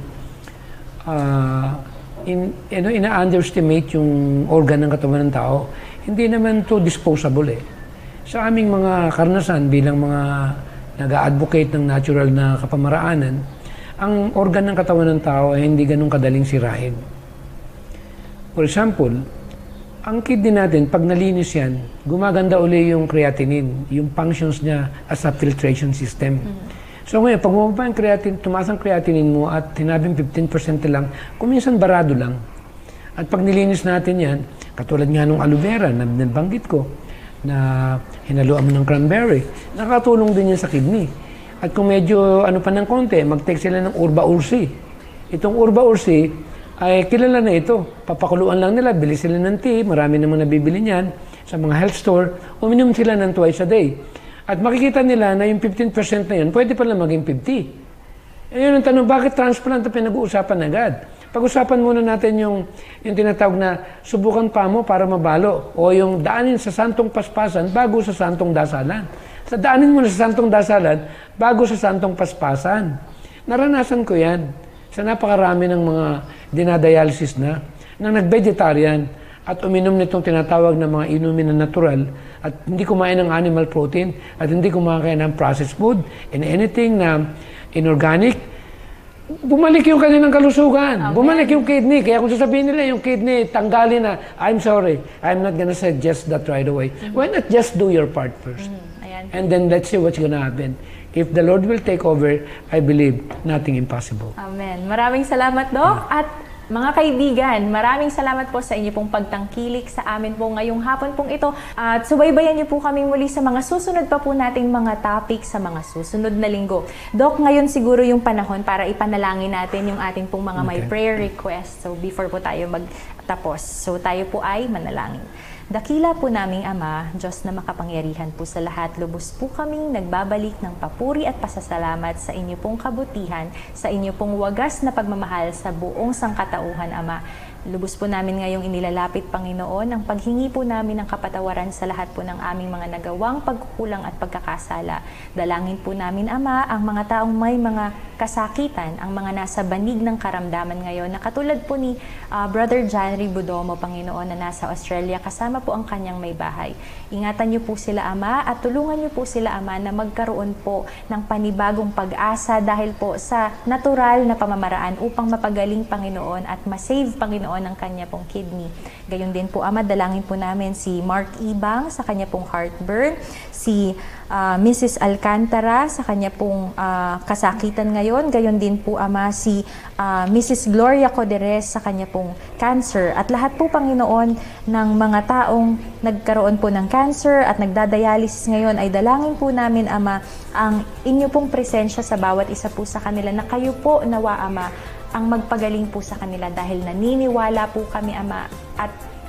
ina-underestimate yung organ ng katawan ng tao, hindi naman to disposable eh. Sa aming mga karanasan bilang mga nag-a-advocate ng natural na kapamaraanan, ang organ ng katawan ng tao ay hindi ganun kadaling sirahin. For example, ang kidney natin, pag nalinis yan, gumaganda uli yung creatinine, yung functions niya as a filtration system. So ngayon, pag bumaba yung creatinine, tumaas ang creatinine mo at tinabing 15% lang, kuminsan barado lang. At pag nilinis natin yan, katulad nga nung aloe vera na nabanggit ko, na hinaluan mo ng cranberry, nakatulong din yan sa kidney. At kung medyo pa ng konti, mag-take sila ng urba ursi. Itong urba ursi ay kilala na ito. Papakuluan lang nila, bili sila ng tea, marami namang nabibili niyan sa mga health store, uminom sila ng twice a day. At makikita nila na yung 15% na yun, pwede pala maging 50. Ayun ang tanong, bakit transplant na pinag-uusapan agad? Pag-usapan muna natin yung tinatawag na subukan pa mo para mabalo o yung daanin sa santong paspasan bago sa santong dasalan. Sa daanin mo na sa santong dasalan bago sa santong paspasan. Naranasan ko yan sa napakarami ng mga dinadialysis na nag-vegetarian at uminom nitong tinatawag na mga inumin na natural at hindi kumain ng animal protein at hindi kumakain ng processed food and anything na inorganic, bumalik yung kanilang kalusugan. Amen. Bumalik yung kidney. Kaya kung sasabihin nila yung kidney, tanggalin na, I'm sorry, I'm not gonna suggest that right away. Why not just do your part first? Ayan. And then let's see what's gonna happen. If the Lord will take over, I believe nothing impossible. Amen. Maraming salamat, Doc. At mga kaibigan, maraming salamat po sa inyo pong pagtangkilik sa amin po ngayong hapon pong ito. At subaybayan niyo po kami muli sa mga susunod pa po nating mga topic sa mga susunod na linggo. Doc, ngayon siguro yung panahon para ipanalangin natin yung ating pong mga may prayer request. So before po tayo magtapos, so tayo po ay manalangin. Dakila po naming Ama, Diyos na makapangyarihan po sa lahat, lubos po kaming nagbabalik ng papuri at pasasalamat sa inyo pong kabutihan, sa inyo pong wagas na pagmamahal sa buong sangkatauhan, Ama. Lubos po namin ngayong inilalapit, Panginoon, ang paghingi po namin ng kapatawaran sa lahat po ng aming mga nagawang pagkukulang at pagkakasala. Dalangin po namin, Ama, ang mga taong may mga kasakitan, ang mga nasa banig ng karamdaman ngayon, na katulad po ni Brother John Ribudomo, Panginoon, na nasa Australia, kasama po ang kanyang may bahay. Ingatan niyo po sila, Ama, at tulungan niyo po sila, Ama, na magkaroon po ng panibagong pag-asa dahil po sa natural na pamamaraan upang mapagaling, Panginoon, at masave, Panginoon, ang kanya pong kidney. Gayon din po, Ama, dalangin po namin si Mark Ibang sa kanya pong heartburn, si Mrs. Alcantara sa kanya pong kasakitan ngayon. Gayon din po, Ama, si Mrs. Gloria Coderes sa kanya pong cancer. At lahat po, Panginoon, ng mga taong nagkaroon po ng cancer at nagdadialysis ngayon, ay dalangin po namin, Ama, ang inyo pong presensya sa bawat isa po sa kanila, na kayo po, nawa, Ama, ang magpagaling po sa kanila, dahil naniniwala po kami, Ama, at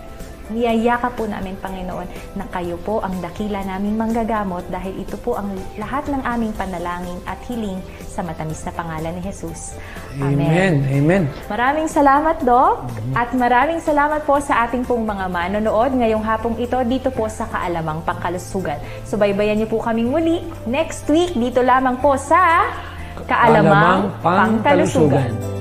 niyayaka po namin, Panginoon, na kayo po ang dakila naming manggagamot, dahil ito po ang lahat ng aming panalangin at hiling sa matamis na pangalan ni Jesus. Amen. Amen. Maraming salamat, Doc, at maraming salamat po sa ating pong mga manonood ngayong hapong ito dito po sa Kaalamang Pangkalusugan. Subaybayan niyo po kaming muli next week dito lamang po sa Kaalamang Pangkalusugan.